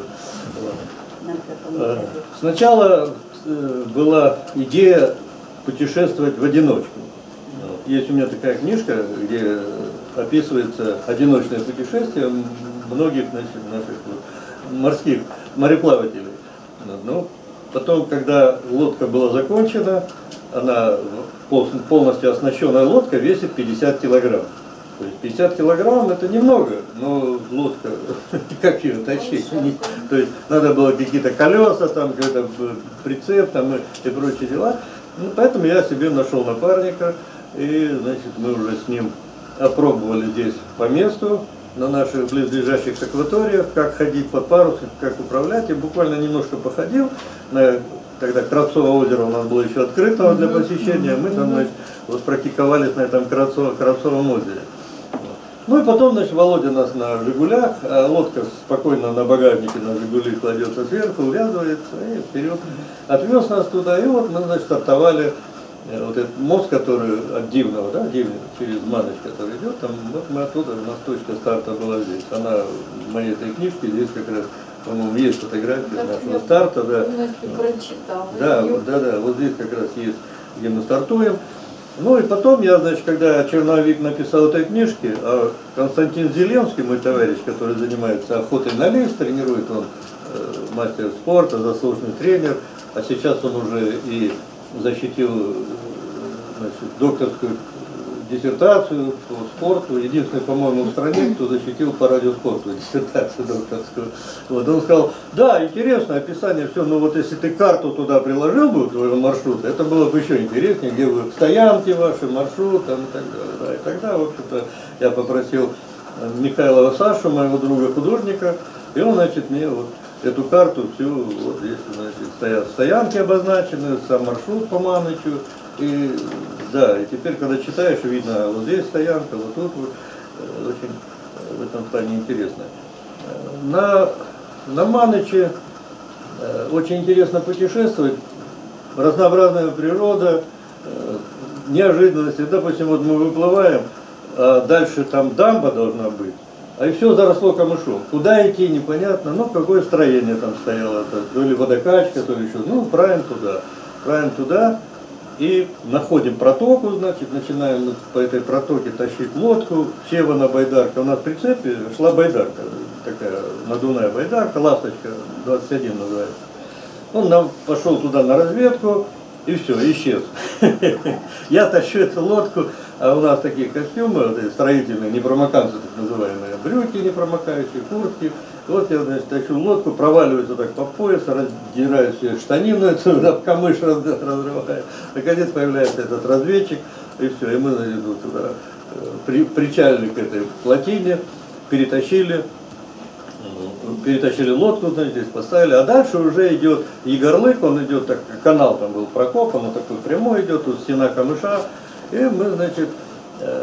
Сначала была идея путешествовать в одиночку. Есть у меня такая книжка, где описывается одиночное путешествие многих, значит, наших морских мореплавателей. Но потом, когда лодка была закончена, она полностью оснащенная лодка весит 50 килограмм. То есть 50 килограмм это немного, но лодка, как ее тащить? То есть надо было какие-то колеса, там какой-то прицеп там, и прочие дела. Ну, поэтому я себе нашел напарника, и значит, мы уже с ним опробовали здесь по месту, на наших близлежащих акваториях, как ходить под парус, как управлять. Я буквально немножко походил. Тогда Кравцово озеро у нас было еще открыто для посещения. Мы там, значит, вот практиковались на этом Кравцовом озере. Ну и потом, значит, Володя нас на «Жигулях», а лодка спокойно на багажнике на «Жигули» кладется сверху, увязывается и вперед. Отвез нас туда, и вот мы, значит, стартовали. Вот этот мост, который от Дивного, да, Дивный, через Маныч, который идет, там, вот мы оттуда, у нас точка старта была здесь. Она в моей этой книжке, здесь как раз, по-моему, есть фотография нашего старта, да. Да, вот здесь как раз есть, где мы стартуем. Ну и потом я, значит, когда черновик написал этой книжки, а Константин Зеленский, мой товарищ, который занимается охотой на лис, тренирует, он мастер спорта, заслуженный тренер, а сейчас он уже и защитил, значит, докторскую диссертацию по спорту, единственный, по-моему, в стране, кто защитил по радиоспорту диссертацию докторскую. Вот, он сказал, да, интересно, описание, все, но вот если ты карту туда приложил бы, твоего маршрута, это было бы еще интереснее, где вы стоянки ваши, маршрут, там, и так далее. Да. И тогда, в общем-то, я попросил Михайлова Сашу, моего друга художника, и он, значит, мне вот эту карту всю, вот здесь, значит, стоят стоянки обозначены, сам маршрут по Манычу. И да, и теперь, когда читаешь, видно, вот здесь стоянка, вот тут вот, очень в этом плане интересно. На Маныче очень интересно путешествовать, разнообразная природа, неожиданности. Допустим, вот мы выплываем, а дальше там дамба должна быть. А и все заросло камышом. Куда идти, непонятно, ну какое строение там стояло, то ли водокачка, то ли еще. Ну, правим туда и находим протоку, значит, начинаем по этой протоке тащить лодку. Севана байдарка, у нас в прицепе шла байдарка, такая надувная байдарка, ласточка 21 называется. Он нам пошел туда на разведку, и все, исчез. Я тащу эту лодку, а у нас такие костюмы, вот, строительные, непромоканцы так называемые, брюки непромокающие, куртки. Вот я, значит, тащу лодку, проваливаюсь вот так по пояс, раздираю все штанину, эту камыш разрываю. Наконец появляется этот разведчик, и все, и мы, значит, вот туда причалили к этой плотине, перетащили лодку, значит, здесь поставили, а дальше уже идет Егорлык, он идет, так, канал там был прокопан, он такой прямой идет, тут стена камыша, и мы, значит,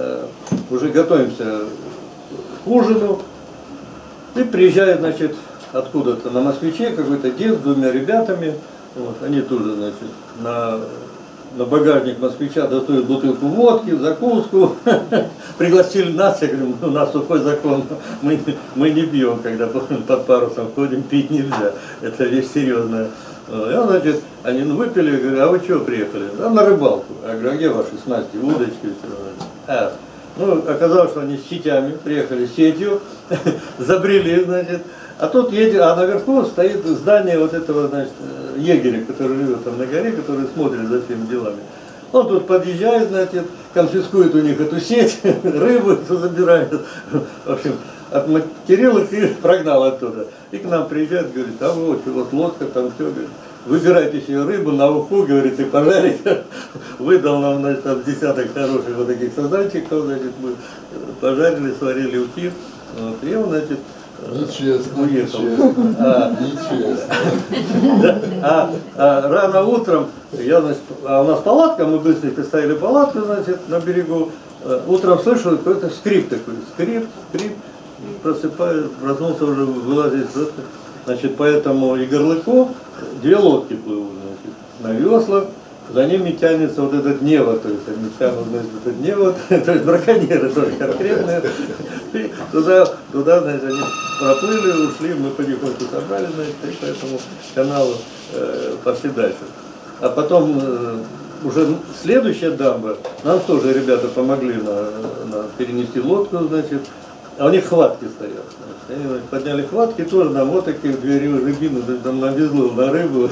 уже готовимся к ужину, и приезжает, значит, откуда-то на москвиче какой-то дед с двумя ребятами, вот, они тоже, значит, на багажник москвича достают бутылку водки, закуску, пригласили нас, я говорю, у нас сухой закон, мы не пьем, когда под парусом ходим, пить нельзя, это вещь серьезная. И он, значит, они выпили, говорю, а вы что приехали? Да, на рыбалку. Я говорю, а где ваши снасти, удочки? Ну, оказалось, что они с сетями, приехали с сетью, забрели, значит, а тут едет, а наверху стоит здание вот этого, значит, егеря, который живет там на горе, который смотрит за всеми делами. Он тут подъезжает, значит, конфискует у них эту сеть, рыбу забирает, в общем, отматерил их и прогнал оттуда. И к нам приезжает, говорит, а вот лодка, там все, говорит, выбирайте себе рыбу на уху, говорит, и пожарите. Выдал нам, значит, там десяток хороших вот таких сазанчиков, значит, мы пожарили, сварили ухи, вот, и он, значит, нечестно, уехал. Нечестно. А рано утром, я, значит, у нас палатка, мы быстренько ставили палатку, значит, на берегу. Утром слышу какой-то скрип такой, скрип, просыпаюсь, проснулся уже, вылазить, значит, по этому Егорлыку две лодки плывут, значит, на веслах, за ними тянется вот этот невод, то есть они тянут, значит, этот невод, то есть браконьеры тоже конкретные. И туда, значит, они проплыли, ушли, мы потихоньку собрали, значит, и по этому каналу пошли дальше. А потом уже следующая дамба, нам тоже ребята помогли перенести лодку, значит, а у них хватки стоят. Значит, они подняли хватки, тоже нам вот такие две рыбины там навезло на рыбу.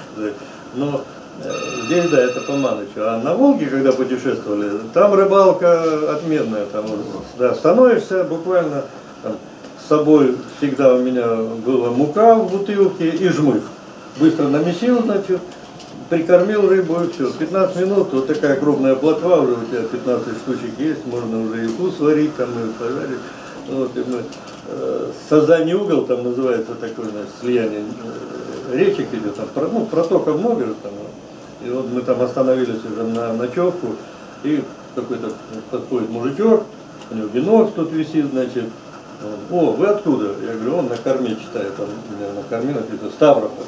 Но здесь, да, это по Манычу. А на Волге, когда путешествовали, там рыбалка отменная. Там, да, становишься буквально, там, с собой всегда у меня была мука в бутылке и жмых. Быстро намесил, значит, прикормил рыбу и все. 15 минут, вот такая крупная плотва, уже у тебя 15 штучек есть, можно уже и вкус сварить, там, и пожарить. Вот, и мы, Сазаний угол, там называется такое, значит, слияние речек идет, там, ну, протоков много, там, и вот мы там остановились уже на ночевку, и какой-то подходит мужичок, у него венок тут висит, значит, о, вы откуда? Я говорю, он на корме читает, он меня на корме написано Ставрополь.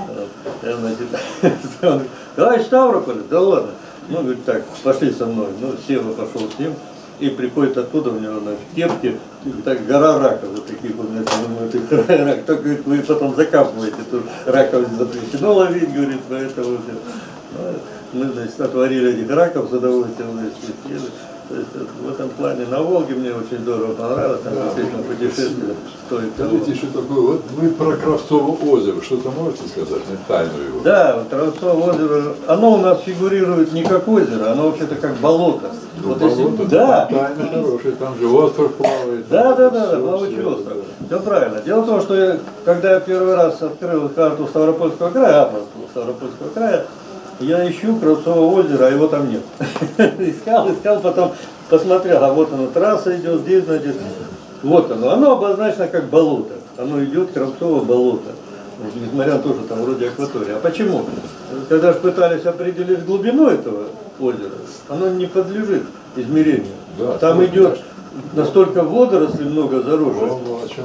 Я, значит, он говорит, товарищ Ставрополь? Да ладно. Ну, говорит, так, пошли со мной. Ну, Сева пошел с ним, и приходит оттуда, у него, значит, кепки, так, гора раков, вот таких вот, значит, рак, только, говорит, вы потом закапываете, тут раков запрещено ловить, говорит, поэтому, мы, значит, отварили этих раков с удовольствием, значит, съели. То есть в этом плане на Волге мне очень здорово понравилось, там действительно путешествие стоит того. Скажите еще такое, вот вы про Кравцово озеро, что-то можете сказать, тайну его? Да, Кравцово озеро, оно у нас фигурирует не как озеро, оно вообще-то как болото. Ну, вот болото, если, да. Тайна хорошая, там же остров плавает. Да, плавучий остров. Все правильно. Дело в том, что когда я первый раз открыл карту Ставропольского края, атлас Ставропольского края, я ищу Кравцово озеро, а его там нет. искал, потом посмотрел, а вот оно, трасса идет, здесь, значит, вот оно обозначено как болото. Оно идет Кравцово болото. Несмотря на то, что там вроде акватория. А почему? Когда же пытались определить глубину этого озера, оно не подлежит измерению. Да, там идет настолько водорослей много заросших.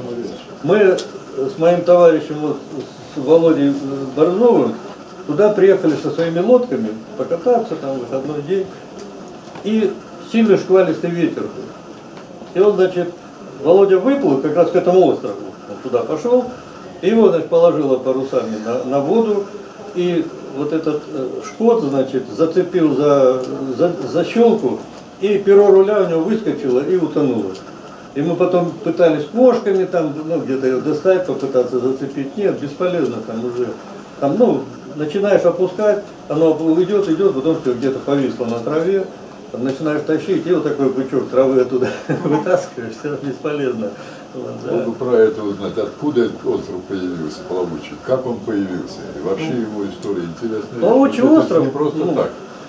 Мы с моим товарищем, вот, с Володей Борзновым, туда приехали со своими лодками покататься, там выходной день, и сильный шквалистый ветер был. И он, значит, Володя выплыл как раз к этому острову, он туда пошел, и его, значит, положило парусами на воду, и вот этот шкот, значит, зацепил за щелку, и перо руля у него выскочило и утонуло. И мы потом пытались кошками там, ну, где-то ее достать, попытаться зацепить, нет, бесполезно, там уже, там, ну, начинаешь опускать, оно идет, потом все где-то повисло на траве, там начинаешь тащить, и вот такой пучок травы оттуда вытаскиваешь, все бесполезно. Вот бы про это узнать, откуда этот остров появился, плавучий, как он появился, и вообще его история интересная. Плавучий остров, не просто ну, так.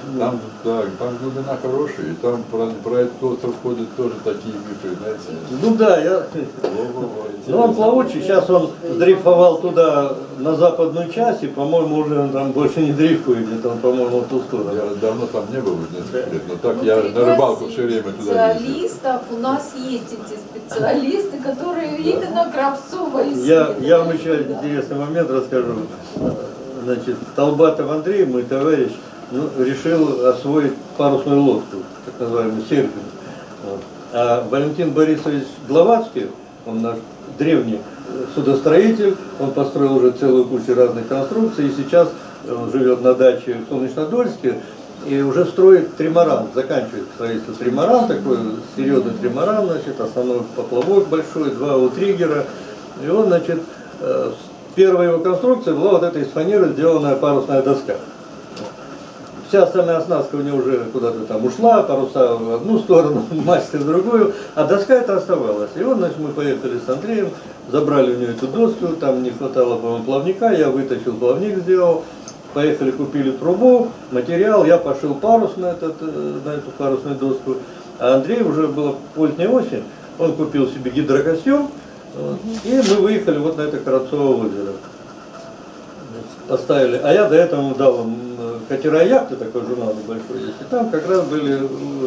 Там, да, там глубина хорошая, и там про этот остров ходят тоже такие мифы, знаете. Ну да, я... Ну он плавучий, сейчас он дрейфовал туда, на западную часть, и, по-моему, уже он там больше не дрейфует, где-то он, по-моему, в ту сторону. Я давно там не был, уже несколько лет, но так я на рыбалку все время туда ездил. Специалистов, у нас есть эти специалисты, которые именно Кравцова Я вам еще интересный момент расскажу. Значит, Толбатов Андрей, мой товарищ, решил освоить парусную лодку, так называемую серфинг. Вот. А Валентин Борисович Гловацкий, он наш древний судостроитель, он построил уже целую кучу разных конструкций, и сейчас он живет на даче в Солнечнодольске и уже строит тримаран, заканчивает строительство тримаран, такой серьезный тримаран, значит, основной поплавок большой, 2 аутриггера, и он, значит, первая его конструкция была вот эта из фанеры сделанная парусная доска. Вся остальная оснастка у него уже куда-то там ушла, паруса в одну сторону, мастер в другую, а доска эта оставалась. И вот, значит, мы поехали с Андреем, забрали у него эту доску, там не хватало, по-моему, плавника, я вытащил плавник, сделал, поехали, купили трубу, материал, я пошил парус на эту парусную доску, а Андрей, уже была поздняя осень, он купил себе гидрокостюм, вот, и мы выехали вот на это Кравцово озеро. Поставили, а я до этого дал им «Катера и яхты», такой журнал небольшой есть, и там как раз были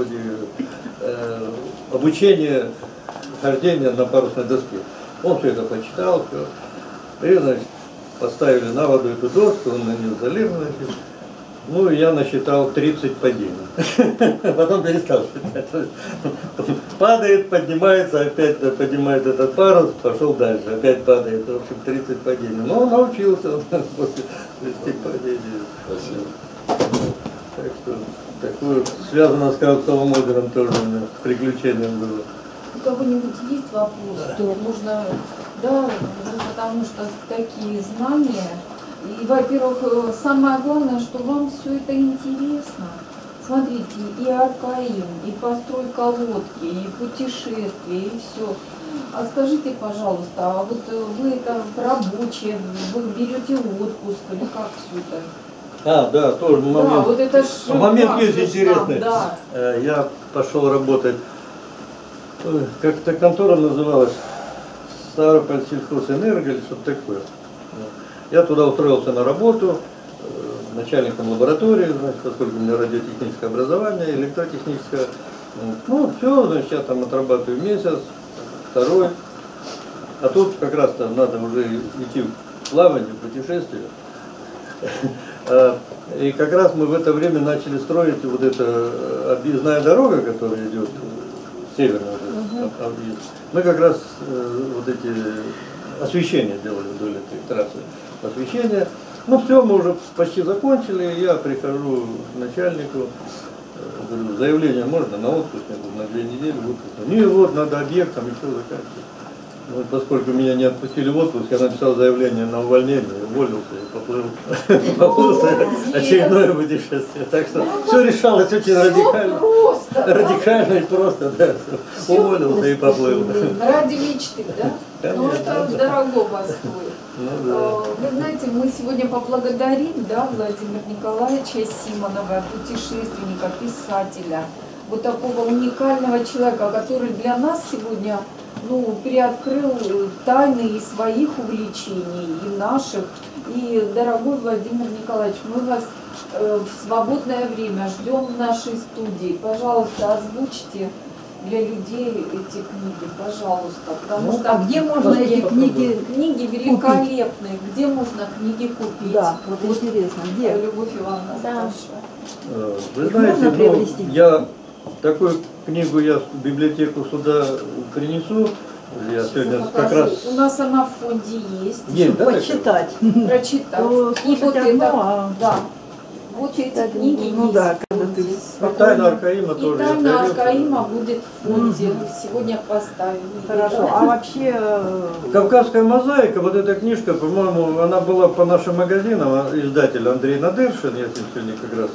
обучение хождения на парусной доске. Он все это почитал, все. И, значит, поставили на воду эту доску, он на нее залез, значит. Ну, и я насчитал 30 падений. Потом перестал считать. Падает, поднимается, опять поднимает этот парус, пошел дальше, опять падает, в общем, 30 падений. Но он научился после 30 падений. Спасибо. Так что такое связано с Кравцовым озером тоже у меня приключением было. У кого-нибудь есть вопрос? Да. Можно, да, потому что такие знания. И, во-первых, самое главное, что вам все это интересно. Смотрите, и Аркаим, и постройка лодки, и путешествия, и все. А скажите, пожалуйста, а вот вы это рабочие, вы берете отпуск или как все это? А, да, тоже момент. Да, вот это момент есть интересный. Да. Я пошел работать, как-то контора называлась, Ставрополь сельхозэнерго или что-то такое. Я туда устроился на работу начальником лаборатории, значит, поскольку у меня радиотехническое образование, электротехническое. Ну, все, значит, я там отрабатываю месяц, второй. А тут как раз-то надо уже идти в плавание, в путешествие. И как раз мы в это время начали строить вот эта объездная дорога, которая идет северная. Мы как раз вот эти освещения делали вдоль этой трассы. Освещение. Ну все, мы уже почти закончили. Я прихожу к начальнику, говорю, заявление можно на отпуск, на 2 недели в отпуск. Ну и вот, надо объектом еще заканчивать. Ну, поскольку меня не отпустили в отпуск, я написал заявление на увольнение, уволился и поплыл. Очередное путешествие. Так что все решалось очень радикально. Радикально и просто, да. Уволился и поплыл. Ради мечты, да? Ну это дорого стоит. Вы знаете, мы сегодня поблагодарим, да, Владимира Николаевича Симонова, путешественника, писателя, вот такого уникального человека, который для нас сегодня, ну, приоткрыл тайны и своих увлечений, и наших. И, дорогой Владимир Николаевич, мы вас в свободное время ждем в нашей студии. Пожалуйста, озвучьте для людей эти книги, пожалуйста. Потому что где можно эти книги? Книги великолепные. Где можно книги купить? Да, вот интересно, где? Любовь Ивановна, спрашивает. Вы знаете, я такую книгу я в библиотеку сюда принесу. Я сегодня как раз... У нас она в фонде есть. Есть, да, почитать. Прочитать. И вот это, да. Вот эти книги есть. Ну да, когда ты... Тайна Аркаима тоже. И Тайна Аркаима будет в фонде. Сегодня поставим. Хорошо. А вообще... Кавказская мозаика, вот эта книжка, по-моему, она была по нашим магазинам, издатель Андрей Надыршин, я с ним сегодня как раз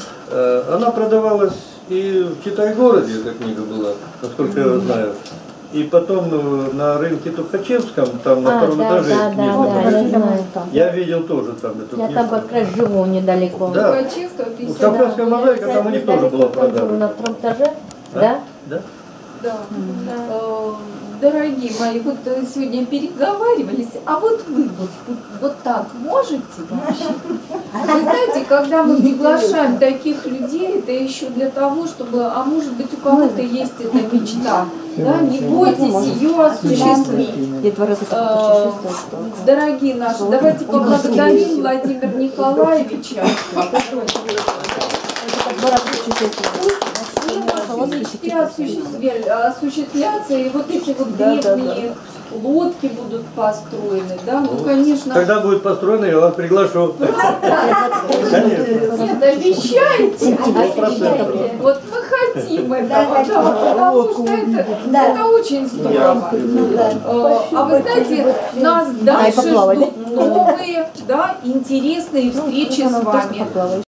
общался. Она продавалась и в Читай-городе, эта книга была, насколько я знаю. И потом на рынке Тухачевском, там на втором этаже, да, книжный да, магазин. я знаю. Я видел тоже там эту Я книжку. там как раз живу недалеко. Да. Тухачевского, 50. Кавказская мозаика, там у них тоже была продажа. На втором этаже? Да? Да? Да. Дорогие мои, вот сегодня переговаривались, а вот вы вот так можете вообще? Вы знаете, когда мы приглашаем таких людей, это еще для того, чтобы, а может быть у кого-то есть эта мечта, да, не бойтесь ее осуществить. Детвора путешествует. Дорогие наши, давайте поблагодарим Владимира Николаевича. Мечты осуществляться, и вот эти вот древние лодки будут построены, да, ну, конечно. Когда будет построено, я вас приглашу. Конечно. Нет, обещайте. Вот мы хотим этого, потому что это очень здорово. А вы знаете, нас дальше ждут новые, да, интересные встречи с вами.